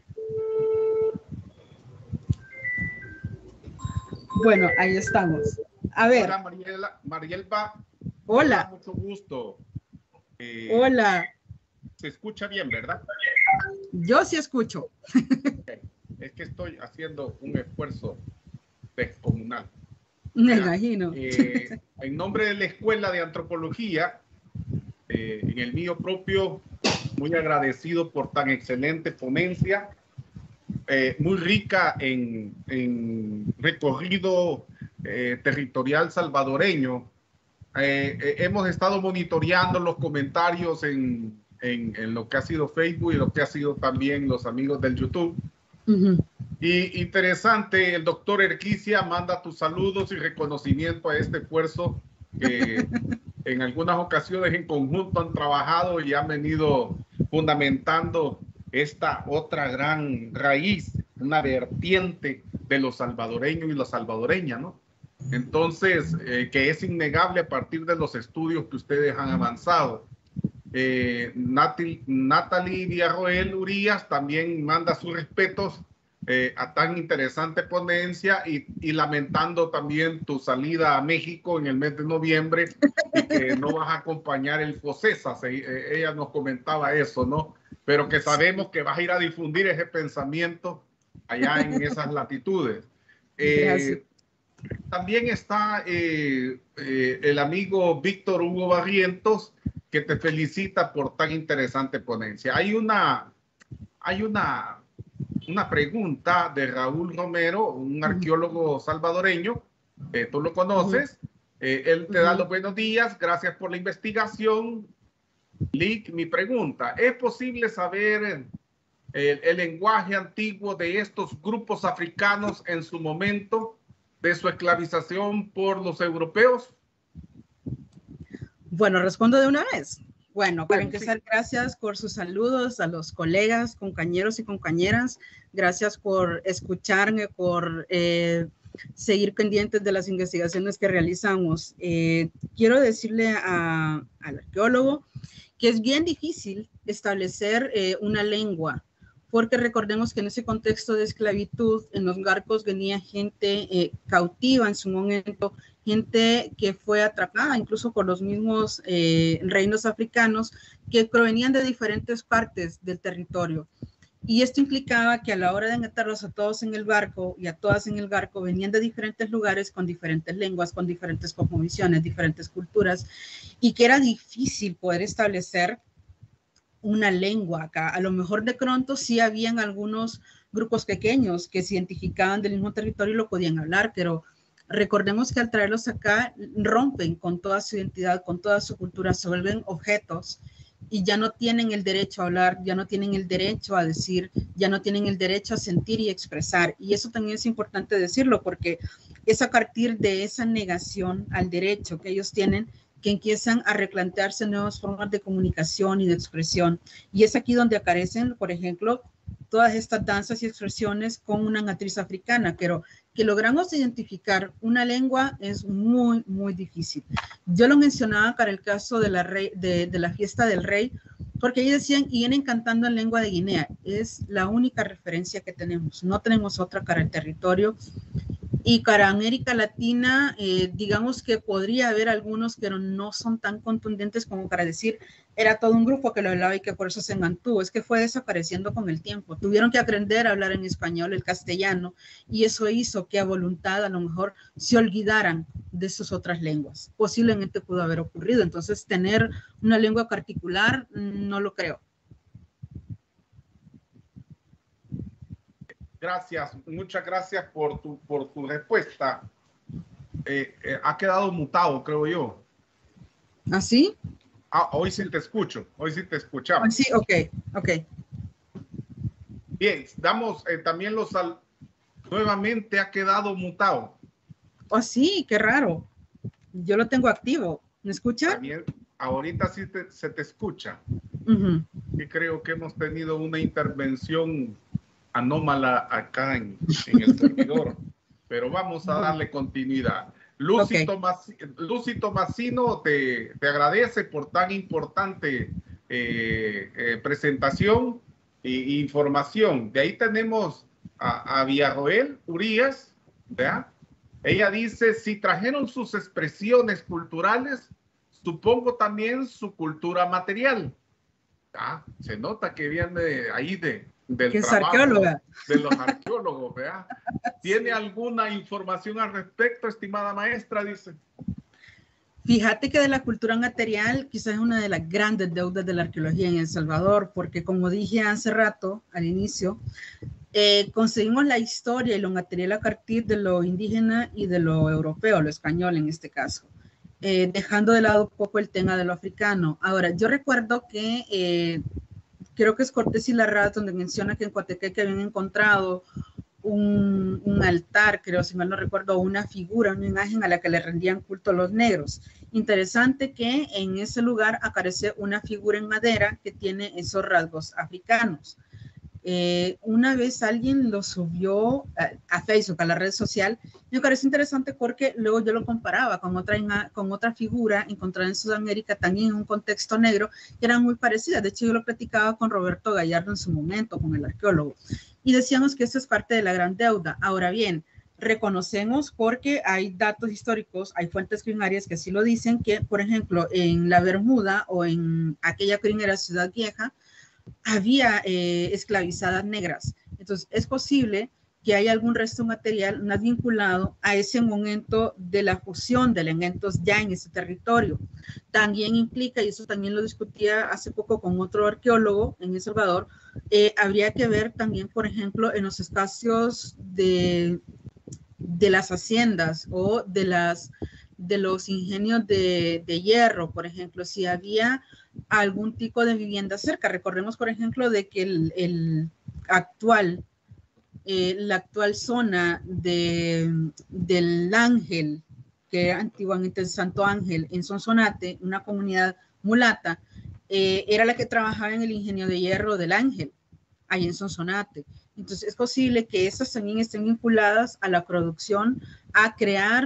Bueno, ahí estamos. A ver. Hola, Marielba. Hola. Mucho gusto. Hola. Se escucha bien, ¿verdad? Yo sí escucho. Okay. Es que estoy haciendo un esfuerzo descomunal. Me imagino. En nombre de la Escuela de Antropología, en el mío propio, muy agradecido por tan excelente ponencia, muy rica en recorrido territorial salvadoreño. Hemos estado monitoreando los comentarios en lo que ha sido Facebook y lo que ha sido también los amigos del YouTube. Y interesante, el doctor Erquicia manda tus saludos y reconocimiento a este esfuerzo que en algunas ocasiones en conjunto han trabajado y han venido fundamentando esta otra gran raíz, una vertiente de los salvadoreños y las salvadoreñas, ¿no? Entonces, que es innegable a partir de los estudios que ustedes han avanzado. Natalie Villarroel Urías también manda sus respetos a tan interesante ponencia y lamentando también tu salida a México en el mes de noviembre y que no vas a acompañar el FOSESA. Ella nos comentaba eso, ¿no? Pero que sabemos que vas a ir a difundir ese pensamiento allá en esas latitudes. También está el amigo Víctor Hugo Barrientos, que te felicita por tan interesante ponencia. Hay una pregunta de Raúl Romero, un arqueólogo salvadoreño, tú lo conoces, él te da los buenos días, gracias por la investigación. Lick, mi pregunta, ¿es posible saber el lenguaje antiguo de estos grupos africanos en su momento de su esclavización por los europeos? Bueno, respondo de una vez. Bueno, para empezar, sí. Gracias por sus saludos a los colegas, compañeros y compañeras. Gracias por escucharme, por seguir pendientes de las investigaciones que realizamos. Quiero decirle al arqueólogo que es bien difícil establecer una lengua, porque recordemos que en ese contexto de esclavitud, en los barcos venía gente cautiva en su momento, gente que fue atrapada incluso por los mismos reinos africanos que provenían de diferentes partes del territorio. Y esto implicaba que a la hora de meterlos a todos en el barco y a todas en el barco venían de diferentes lugares con diferentes lenguas, con diferentes cosmovisiones, diferentes culturas, y que era difícil poder establecer una lengua acá. A lo mejor de pronto sí habían algunos grupos pequeños que se identificaban del mismo territorio y lo podían hablar, pero recordemos que al traerlos acá rompen con toda su identidad, con toda su cultura, se vuelven objetos y ya no tienen el derecho a hablar, ya no tienen el derecho a decir, ya no tienen el derecho a sentir y expresar. Y eso también es importante decirlo porque es a partir de esa negación al derecho que ellos tienen que empiezan a replantearse nuevas formas de comunicación y de expresión. Y es aquí donde aparecen, por ejemplo, todas estas danzas y expresiones con una matriz africana, pero que logramos identificar una lengua es muy, muy difícil. Yo lo mencionaba para el caso de la fiesta del rey, porque ellos decían, y vienen cantando en lengua de Guinea. Es la única referencia que tenemos. No tenemos otra para el territorio. Y para América Latina, digamos que podría haber algunos, pero no son tan contundentes como para decir, era todo un grupo que lo hablaba y que por eso se mantuvo. Es que fue desapareciendo con el tiempo. Tuvieron que aprender a hablar en español, el castellano, y eso hizo que a voluntad a lo mejor se olvidaran de sus otras lenguas. Posiblemente pudo haber ocurrido. Entonces, tener una lengua particular, no lo creo. Gracias, muchas gracias por tu respuesta. Ha quedado mutado, creo yo. ¿Ah, sí? Hoy sí te escucho, hoy sí te escuchamos. Sí, ok. Bien, damos también nuevamente ha quedado mutado. Oh, sí, qué raro. Yo lo tengo activo. ¿Me escucha? También, ahorita sí se te escucha. Y creo que hemos tenido una intervención anómala acá en el servidor, pero vamos a darle continuidad. Lucy, Lucy Tomasino te agradece por tan importante presentación e información. De ahí tenemos a Villarroel Urías, ¿verdad? Ella dice, si trajeron sus expresiones culturales, supongo también su cultura material. Se nota que viene ahí del trabajo de los arqueólogos, ¿verdad? ¿Tiene alguna información al respecto, estimada maestra? Dice. Fíjate que de la cultura material quizás es una de las grandes deudas de la arqueología en El Salvador, porque como dije hace rato, al inicio, conseguimos la historia y lo material a partir de lo indígena y de lo europeo, lo español en este caso, dejando de lado un poco el tema de lo africano. Ahora, yo recuerdo que creo que es Cortés y Larraz donde menciona que en Coatepeque habían encontrado un altar, creo, si mal no recuerdo, una figura, una imagen a la que le rendían culto los negros. Interesante que en ese lugar aparece una figura en madera que tiene esos rasgos africanos. Una vez alguien lo subió a Facebook, a la red social, me parece interesante porque luego yo lo comparaba con otra figura encontrada en Sudamérica, también en un contexto negro, que eran muy parecidas. De hecho, yo lo platicaba con Roberto Gallardo en su momento, con el arqueólogo, y decíamos que esto es parte de la gran deuda. Ahora bien, reconocemos porque hay datos históricos, hay fuentes primarias que así lo dicen, que, por ejemplo, en la Bermuda o en aquella primera ciudad vieja, había esclavizadas negras. Entonces, es posible que haya algún resto material más vinculado a ese momento de la fusión de elementos ya en ese territorio. También implica, y eso también lo discutía hace poco con otro arqueólogo en El Salvador, habría que ver también, por ejemplo, en los espacios de las haciendas o de los ingenios de hierro, por ejemplo, si había algún tipo de vivienda cerca. Recordemos, por ejemplo, de que la actual zona del Ángel, que era antiguamente el Santo Ángel, en Sonsonate, una comunidad mulata, era la que trabajaba en el ingenio de hierro del Ángel, ahí en Sonsonate. Entonces, es posible que esas también estén vinculadas a la producción, a crear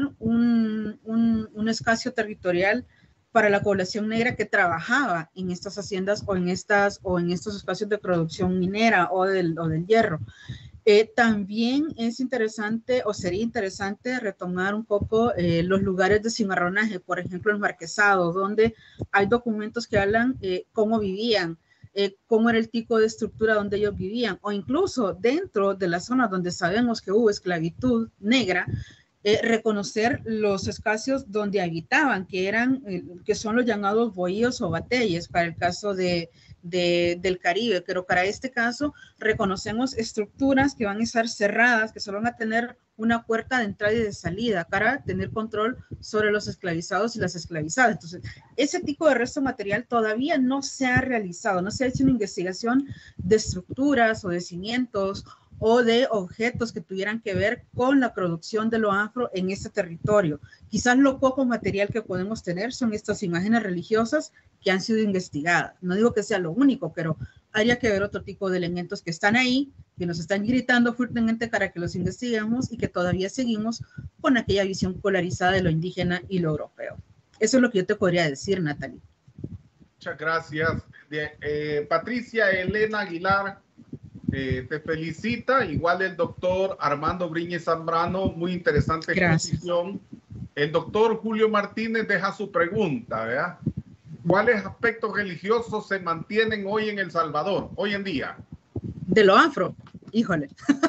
un espacio territorial para la población negra que trabajaba en estas haciendas o en estos espacios de producción minera o del hierro. También es interesante o sería interesante retomar un poco los lugares de cimarronaje, por ejemplo, el Marquesado, donde hay documentos que hablan cómo vivían, cómo era el tipo de estructura donde ellos vivían, o incluso dentro de las zonas donde sabemos que hubo esclavitud negra, reconocer los espacios donde habitaban, que son los llamados bohíos o bateyes para el caso del Caribe, pero para este caso reconocemos estructuras que van a estar cerradas, que solo van a tener una puerta de entrada y de salida para tener control sobre los esclavizados y las esclavizadas. Entonces, ese tipo de resto material todavía no se ha realizado, no se ha hecho una investigación de estructuras o de cimientos o de objetos que tuvieran que ver con la producción de lo afro en ese territorio. Quizás lo poco material que podemos tener son estas imágenes religiosas que han sido investigadas. No digo que sea lo único, pero habría que ver otro tipo de elementos que están ahí, que nos están gritando fuertemente para que los investiguemos y que todavía seguimos con aquella visión polarizada de lo indígena y lo europeo. Eso es lo que yo te podría decir, Natalie. Muchas gracias. Patricia Elena Aguilar te felicita, igual el doctor Armando Briñez Zambrano, muy interesante exposición. El doctor Julio Martínez deja su pregunta, ¿verdad? ¿Cuáles aspectos religiosos se mantienen hoy en El Salvador, hoy en día? De lo afro, híjole.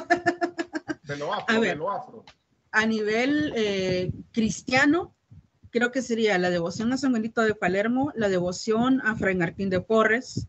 De lo afro, de lo afro. A nivel cristiano, creo que sería la devoción a San Benito de Palermo, la devoción a Fray Martín de Porres.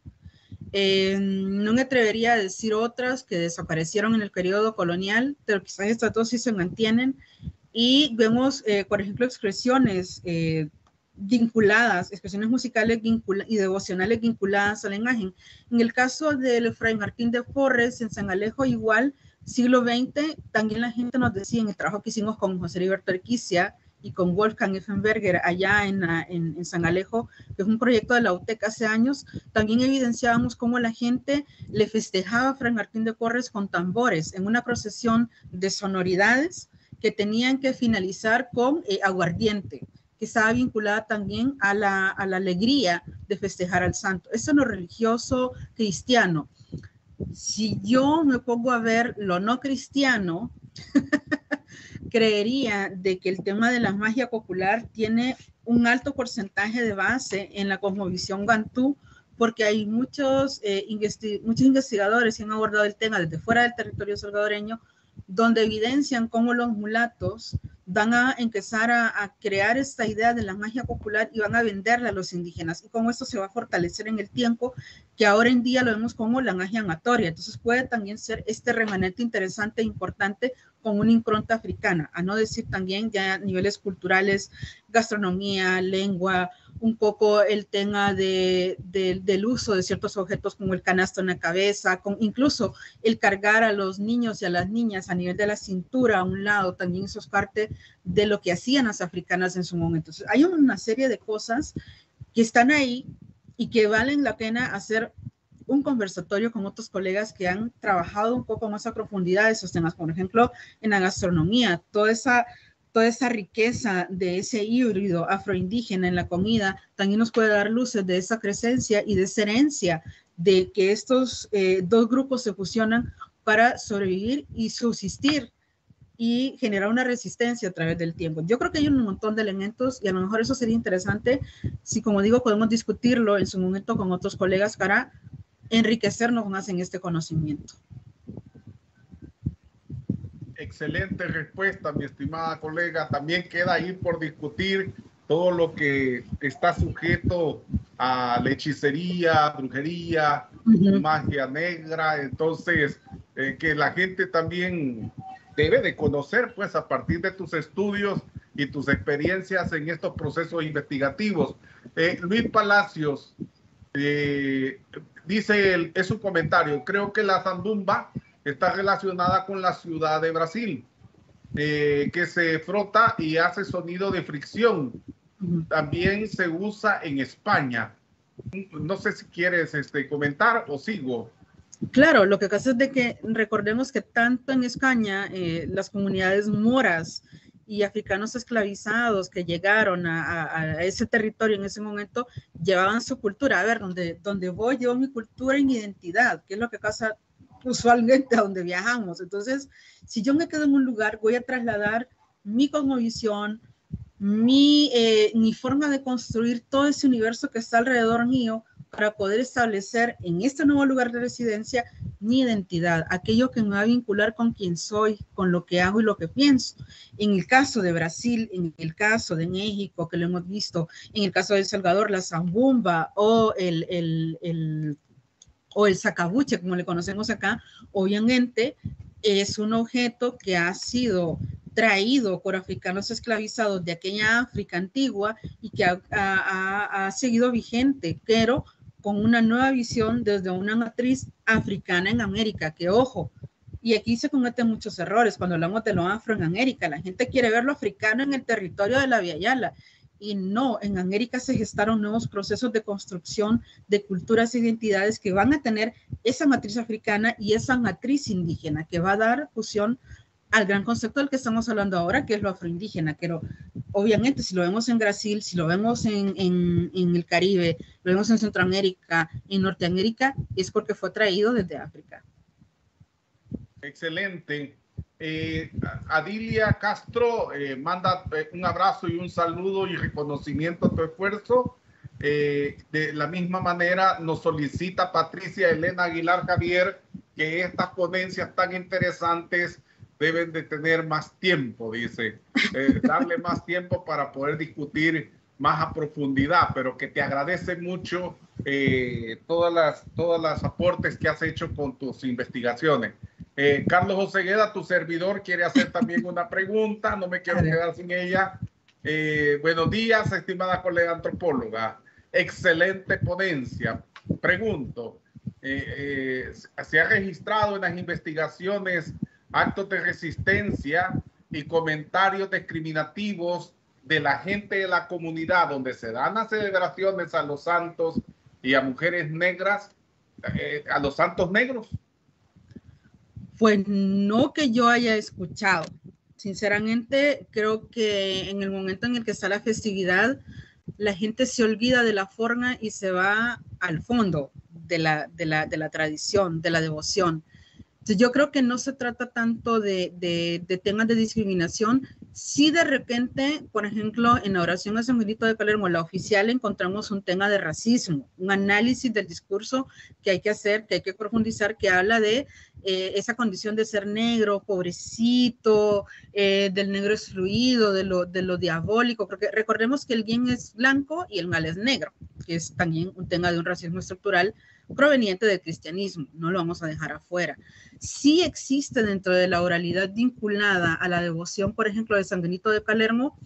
No me atrevería a decir otras que desaparecieron en el periodo colonial, pero quizás estas dos sí se mantienen. Y vemos, por ejemplo, expresiones vinculadas, expresiones musicales y devocionales vinculadas a la imagen. En el caso del Fray Martín de Porres, en San Alejo, igual, siglo XX, también la gente nos decía en el trabajo que hicimos con José Heriberto Erquicia y con Wolfgang Effenberger allá en San Alejo, que es un proyecto de la UTEC hace años, también evidenciábamos cómo la gente le festejaba a Fray Martín de Porres con tambores en una procesión de sonoridades que tenían que finalizar con aguardiente, que estaba vinculada también a la alegría de festejar al santo. Eso en lo religioso cristiano. Si yo me pongo a ver lo no cristiano, creería de que el tema de la magia popular tiene un alto porcentaje de base en la cosmovisión bantú, porque hay muchos investigadores que han abordado el tema desde fuera del territorio salvadoreño, donde evidencian cómo los mulatos van a empezar a crear esta idea de la magia popular y van a venderla a los indígenas, y cómo esto se va a fortalecer en el tiempo, que ahora en día lo vemos como la magia amatoria. Entonces puede también ser este remanente interesante e importante con una impronta africana, a no decir también ya a niveles culturales, gastronomía, lengua, un poco el tema del uso de ciertos objetos como el canasto en la cabeza, con incluso el cargar a los niños y a las niñas a nivel de la cintura a un lado, también eso es parte de lo que hacían las africanas en su momento. Entonces, hay una serie de cosas que están ahí y que valen la pena hacer un conversatorio con otros colegas que han trabajado un poco más a profundidad esos temas, por ejemplo, en la gastronomía, toda esa riqueza de ese híbrido afroindígena en la comida también nos puede dar luces de esa crecencia y de esa herencia de que estos dos grupos se fusionan para sobrevivir y subsistir y generar una resistencia a través del tiempo. Yo creo que hay un montón de elementos y a lo mejor eso sería interesante si, como digo, podemos discutirlo en su momento con otros colegas para enriquecernos más en este conocimiento. Excelente respuesta, mi estimada colega. También queda ahí por discutir todo lo que está sujeto a la hechicería, brujería, magia negra. Entonces, que la gente también debe de conocer, pues, a partir de tus estudios y tus experiencias en estos procesos investigativos. Luis Palacios dice, es su comentario, creo que la zandumba está relacionada con la ciudad de Brasil, que se frota y hace sonido de fricción. También se usa en España. No sé si quieres comentar o sigo. Claro, lo que pasa es de que recordemos que tanto en España las comunidades moras y africanos esclavizados que llegaron a ese territorio en ese momento llevaban su cultura. A ver, donde voy llevo mi cultura y mi identidad, que es lo que pasa usualmente a donde viajamos. Entonces, si yo me quedo en un lugar, voy a trasladar mi cosmovisión, mi forma de construir todo ese universo que está alrededor mío para poder establecer en este nuevo lugar de residencia mi identidad, aquello que me va a vincular con quién soy, con lo que hago y lo que pienso. En el caso de Brasil, en el caso de México, que lo hemos visto, en el caso de El Salvador, la zambumba o el sacabuche, como le conocemos acá, obviamente es un objeto que ha sido traído por africanos esclavizados de aquella África antigua y que ha seguido vigente, pero con una nueva visión desde una matriz africana en América, que ojo, y aquí se cometen muchos errores cuando hablamos de lo afro en América. La gente quiere ver lo africano en el territorio de la Via Yala, y no, en América se gestaron nuevos procesos de construcción de culturas e identidades que van a tener esa matriz africana y esa matriz indígena, que va a dar fusión al gran concepto del que estamos hablando ahora, que es lo afroindígena. Pero obviamente si lo vemos en Brasil, si lo vemos en el Caribe, lo vemos en Centroamérica, en Norteamérica, es porque fue traído desde África. Excelente. Adilia Castro manda un abrazo y un saludo y reconocimiento a tu esfuerzo. De la misma manera nos solicita Patricia Elena Aguilar Javier que estas ponencias tan interesantes deben de tener más tiempo, dice, darle más tiempo para poder discutir más a profundidad, pero que te agradece mucho todas las aportes que has hecho con tus investigaciones. Carlos Osegueda, tu servidor, quiere hacer también una pregunta, no me quiero quedar sin ella. Buenos días, estimada colega antropóloga. Excelente ponencia. Pregunto, ¿se ha registrado en las investigaciones actos de resistencia y comentarios discriminativos de la gente de la comunidad donde se dan las celebraciones a los santos y a mujeres negras, a los santos negros? Pues no que yo haya escuchado. Sinceramente, creo que en el momento en el que está la festividad, la gente se olvida de la forma y se va al fondo de la tradición, de la devoción. Entonces, yo creo que no se trata tanto de temas de discriminación. Si de repente, por ejemplo, en la oración a San Benito de Palermo, la oficial, encontramos un tema de racismo, un análisis del discurso que hay que hacer, que hay que profundizar, que habla de esa condición de ser negro, pobrecito, del negro excluido, de lo diabólico, porque recordemos que el bien es blanco y el mal es negro, que es también un tema de un racismo estructural proveniente del cristianismo, no lo vamos a dejar afuera. Sí existe dentro de la oralidad vinculada a la devoción, por ejemplo, de San Benito de Palermo,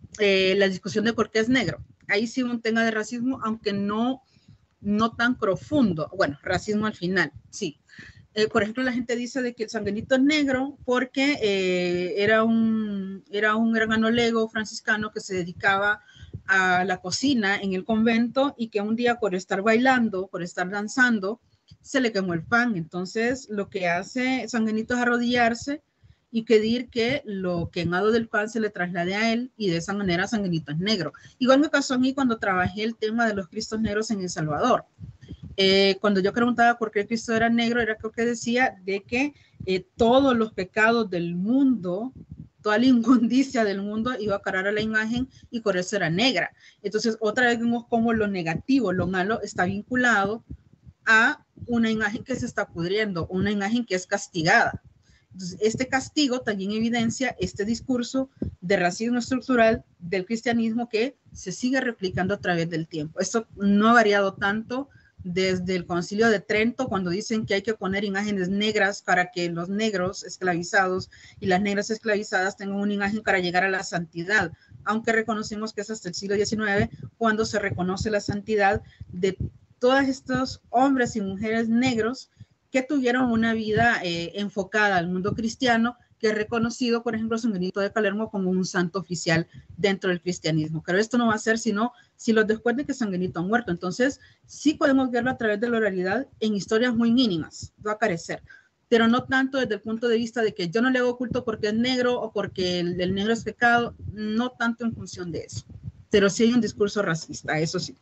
la discusión de por qué es negro. Ahí sí un tema de racismo, aunque no tan profundo. Bueno, racismo al final, sí. Por ejemplo, la gente dice de que el San Benito es negro porque era un hermano lego franciscano que se dedicaba a la cocina en el convento y que un día por estar bailando, por estar danzando, se le quemó el pan. Entonces, lo que hace San Benito es arrodillarse y pedir que lo quemado del pan se le traslade a él, y de esa manera San Benito es negro. Igual me pasó a mí cuando trabajé el tema de los Cristos negros en El Salvador. Cuando yo preguntaba por qué Cristo era negro, era creo que decía de que todos los pecados del mundo, toda la inmundicia del mundo iba a cargar a la imagen y por eso era negra. Entonces, otra vez vemos cómo lo negativo, lo malo, está vinculado a una imagen que se está pudriendo, una imagen que es castigada. Entonces, este castigo también evidencia este discurso de racismo estructural del cristianismo que se sigue replicando a través del tiempo. Esto no ha variado tanto desde el Concilio de Trento, cuando dicen que hay que poner imágenes negras para que los negros esclavizados y las negras esclavizadas tengan una imagen para llegar a la santidad, aunque reconocemos que es hasta el siglo XIX cuando se reconoce la santidad de todos estos hombres y mujeres negros que tuvieron una vida enfocada al mundo cristiano, que es reconocido, por ejemplo, San Benito de Palermo como un santo oficial dentro del cristianismo. Pero esto no va a ser sino si los después de que San Benito ha muerto. Entonces, sí podemos verlo a través de la oralidad en historias muy mínimas, va a carecer, pero no tanto desde el punto de vista de que yo no le hago culto porque es negro o porque el negro es pecado, no tanto en función de eso. Pero sí hay un discurso racista, eso sí.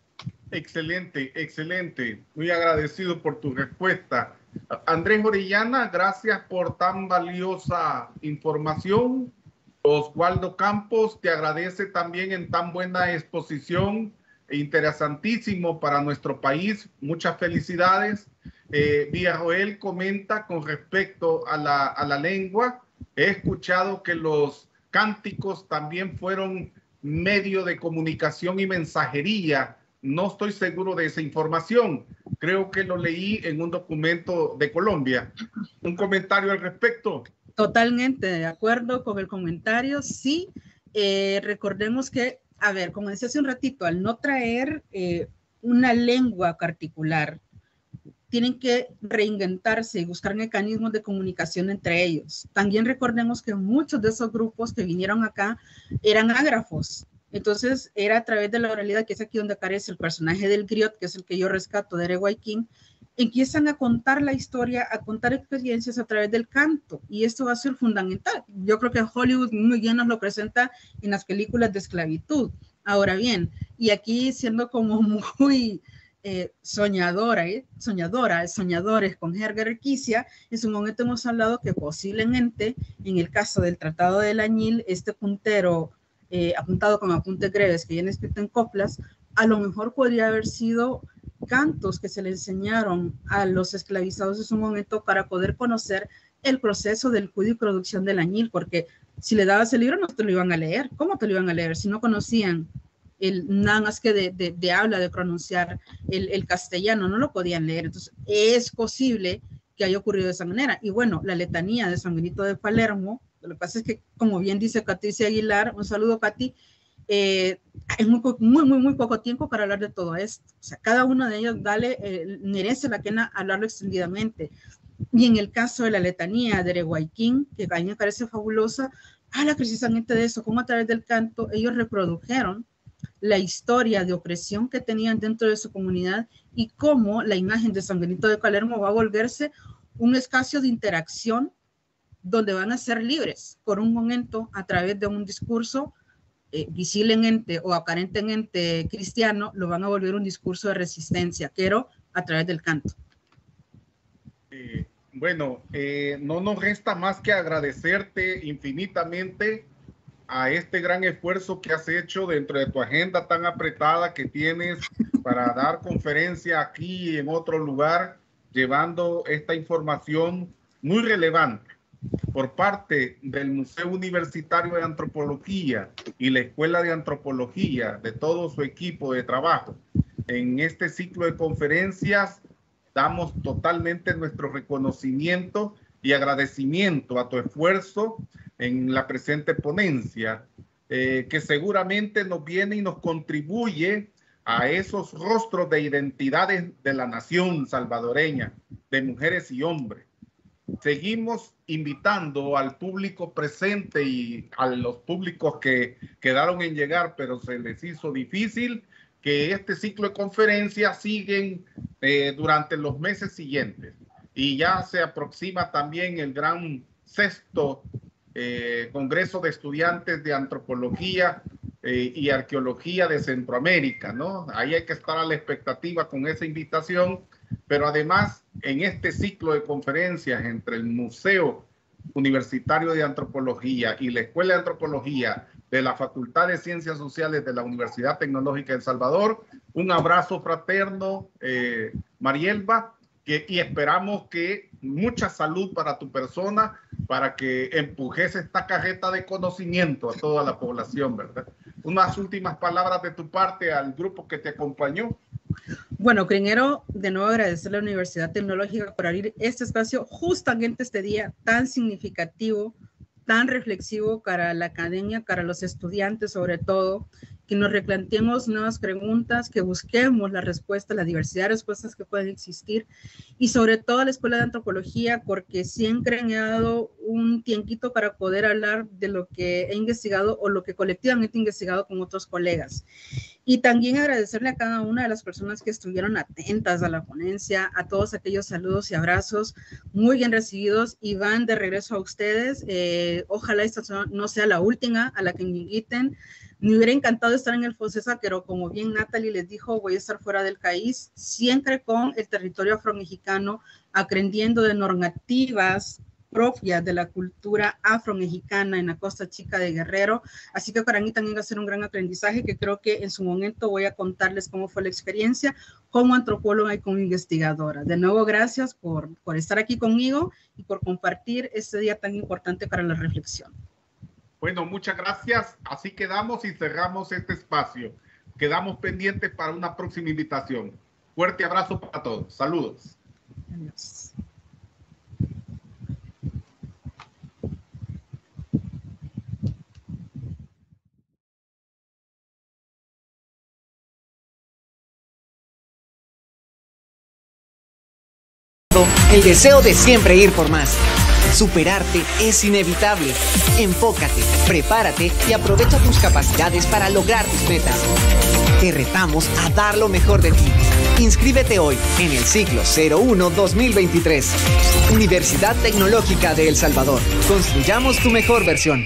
Excelente, excelente. Muy agradecido por tu respuesta. Andrés Orellana, gracias por tan valiosa información. Oswaldo Campos, te agradece también en tan buena exposición, interesantísimo para nuestro país. Muchas felicidades. Villarroel comenta con respecto a la lengua. He escuchado que los cánticos también fueron medio de comunicación y mensajería. No estoy seguro de esa información. Creo que lo leí en un documento de Colombia. ¿Un comentario al respecto? Totalmente de acuerdo con el comentario. Sí, recordemos que, a ver, como decía hace un ratito, al no traer una lengua particular, tienen que reinventarse y buscar mecanismos de comunicación entre ellos. También recordemos que muchos de esos grupos que vinieron acá eran ágrafos. Entonces, era a través de la oralidad, que es aquí donde aparece el personaje del griot, que es el que yo rescato de Ere King, empiezan a contar la historia, a contar experiencias a través del canto, y esto va a ser fundamental. Yo creo que Hollywood muy bien nos lo presenta en las películas de esclavitud. Ahora bien, y aquí siendo como muy soñadores con Herger Kisia, en su momento hemos hablado que posiblemente, en el caso del Tratado del Añil, este puntero apuntado con apuntes breves que viene escrito en coplas, a lo mejor podría haber sido cantos que se le enseñaron a los esclavizados en su momento para poder conocer el proceso del cuidado y producción del añil, porque si le dabas el libro no te lo iban a leer. ¿Cómo te lo iban a leer si no conocían nada más que de habla, de pronunciar el castellano? No lo podían leer. Entonces es posible que haya ocurrido de esa manera. Y bueno, la letanía de San Benito de Palermo, lo que pasa es que, como bien dice Patricia Aguilar, un saludo, Katy, es muy poco tiempo para hablar de todo esto. O sea, cada uno de ellos merece la pena hablarlo extendidamente. Y en el caso de la letanía de Ere King, que a mí me parece fabulosa, precisamente de eso, cómo a través del canto ellos reprodujeron la historia de opresión que tenían dentro de su comunidad y cómo la imagen de San Benito de Palermo va a volverse un espacio de interacción donde van a ser libres por un momento a través de un discurso visiblemente o aparentemente cristiano, lo van a volver un discurso de resistencia, pero a través del canto. Bueno, no nos resta más que agradecerte infinitamente a este gran esfuerzo que has hecho dentro de tu agenda tan apretada que tienes para dar conferencia aquí y en otro lugar, llevando esta información muy relevante por parte del Museo Universitario de Antropología y la Escuela de Antropología, de todo su equipo de trabajo. En este ciclo de conferencias damos totalmente nuestro reconocimiento y agradecimiento a tu esfuerzo en la presente ponencia, que seguramente nos viene y nos contribuye a esos rostros de identidades de la nación salvadoreña, de mujeres y hombres. Seguimos invitando al público presente y a los públicos que quedaron en llegar, pero se les hizo difícil, que este ciclo de conferencias siguen durante los meses siguientes. Y ya se aproxima también el gran sexto Congreso de Estudiantes de Antropología y Arqueología de Centroamérica, ¿no? Ahí hay que estar a la expectativa con esa invitación, pero además en este ciclo de conferencias entre el Museo Universitario de Antropología y la Escuela de Antropología de la Facultad de Ciencias Sociales de la Universidad Tecnológica de El Salvador, un abrazo fraterno, Marielba, y esperamos que mucha salud para tu persona, para que empujes esta carreta de conocimiento a toda la población, ¿verdad? Unas últimas palabras de tu parte al grupo que te acompañó. Bueno, primero, de nuevo agradecer a la Universidad Tecnológica por abrir este espacio justamente este día tan significativo, tan reflexivo para la academia, para los estudiantes sobre todo, que nos replanteemos nuevas preguntas, que busquemos la respuesta, la diversidad de respuestas que pueden existir, y sobre todo a la Escuela de Antropología, porque siempre me ha dado un tiempito para poder hablar de lo que he investigado o lo que colectivamente he investigado con otros colegas. Y también agradecerle a cada una de las personas que estuvieron atentas a la ponencia, a todos aquellos saludos y abrazos muy bien recibidos, y van de regreso a ustedes. Ojalá esta no sea la última a la que me inviten. Me hubiera encantado estar en el FOSESA, pero como bien Natalie les dijo, voy a estar fuera del país, siempre con el territorio afromexicano, aprendiendo de normativas propias de la cultura afromexicana en la Costa Chica de Guerrero. Así que para mí también va a ser un gran aprendizaje, que creo que en su momento voy a contarles cómo fue la experiencia como antropóloga y como investigadora. De nuevo, gracias por estar aquí conmigo y por compartir este día tan importante para la reflexión. Bueno, muchas gracias. Así quedamos y cerramos este espacio. Quedamos pendientes para una próxima invitación. Fuerte abrazo para todos. Saludos. Adiós. El deseo de siempre ir por más. Superarte es inevitable. Enfócate, prepárate y aprovecha tus capacidades para lograr tus metas. Te retamos a dar lo mejor de ti. Inscríbete hoy en el ciclo 01-2023. Universidad Tecnológica de El Salvador. Construyamos tu mejor versión.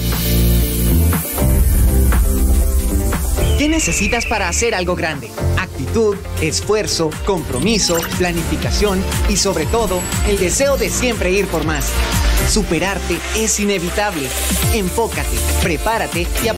¿Qué necesitas para hacer algo grande? Actitud, esfuerzo, compromiso, planificación y sobre todo, el deseo de siempre ir por más. Superarte es inevitable. Enfócate, prepárate y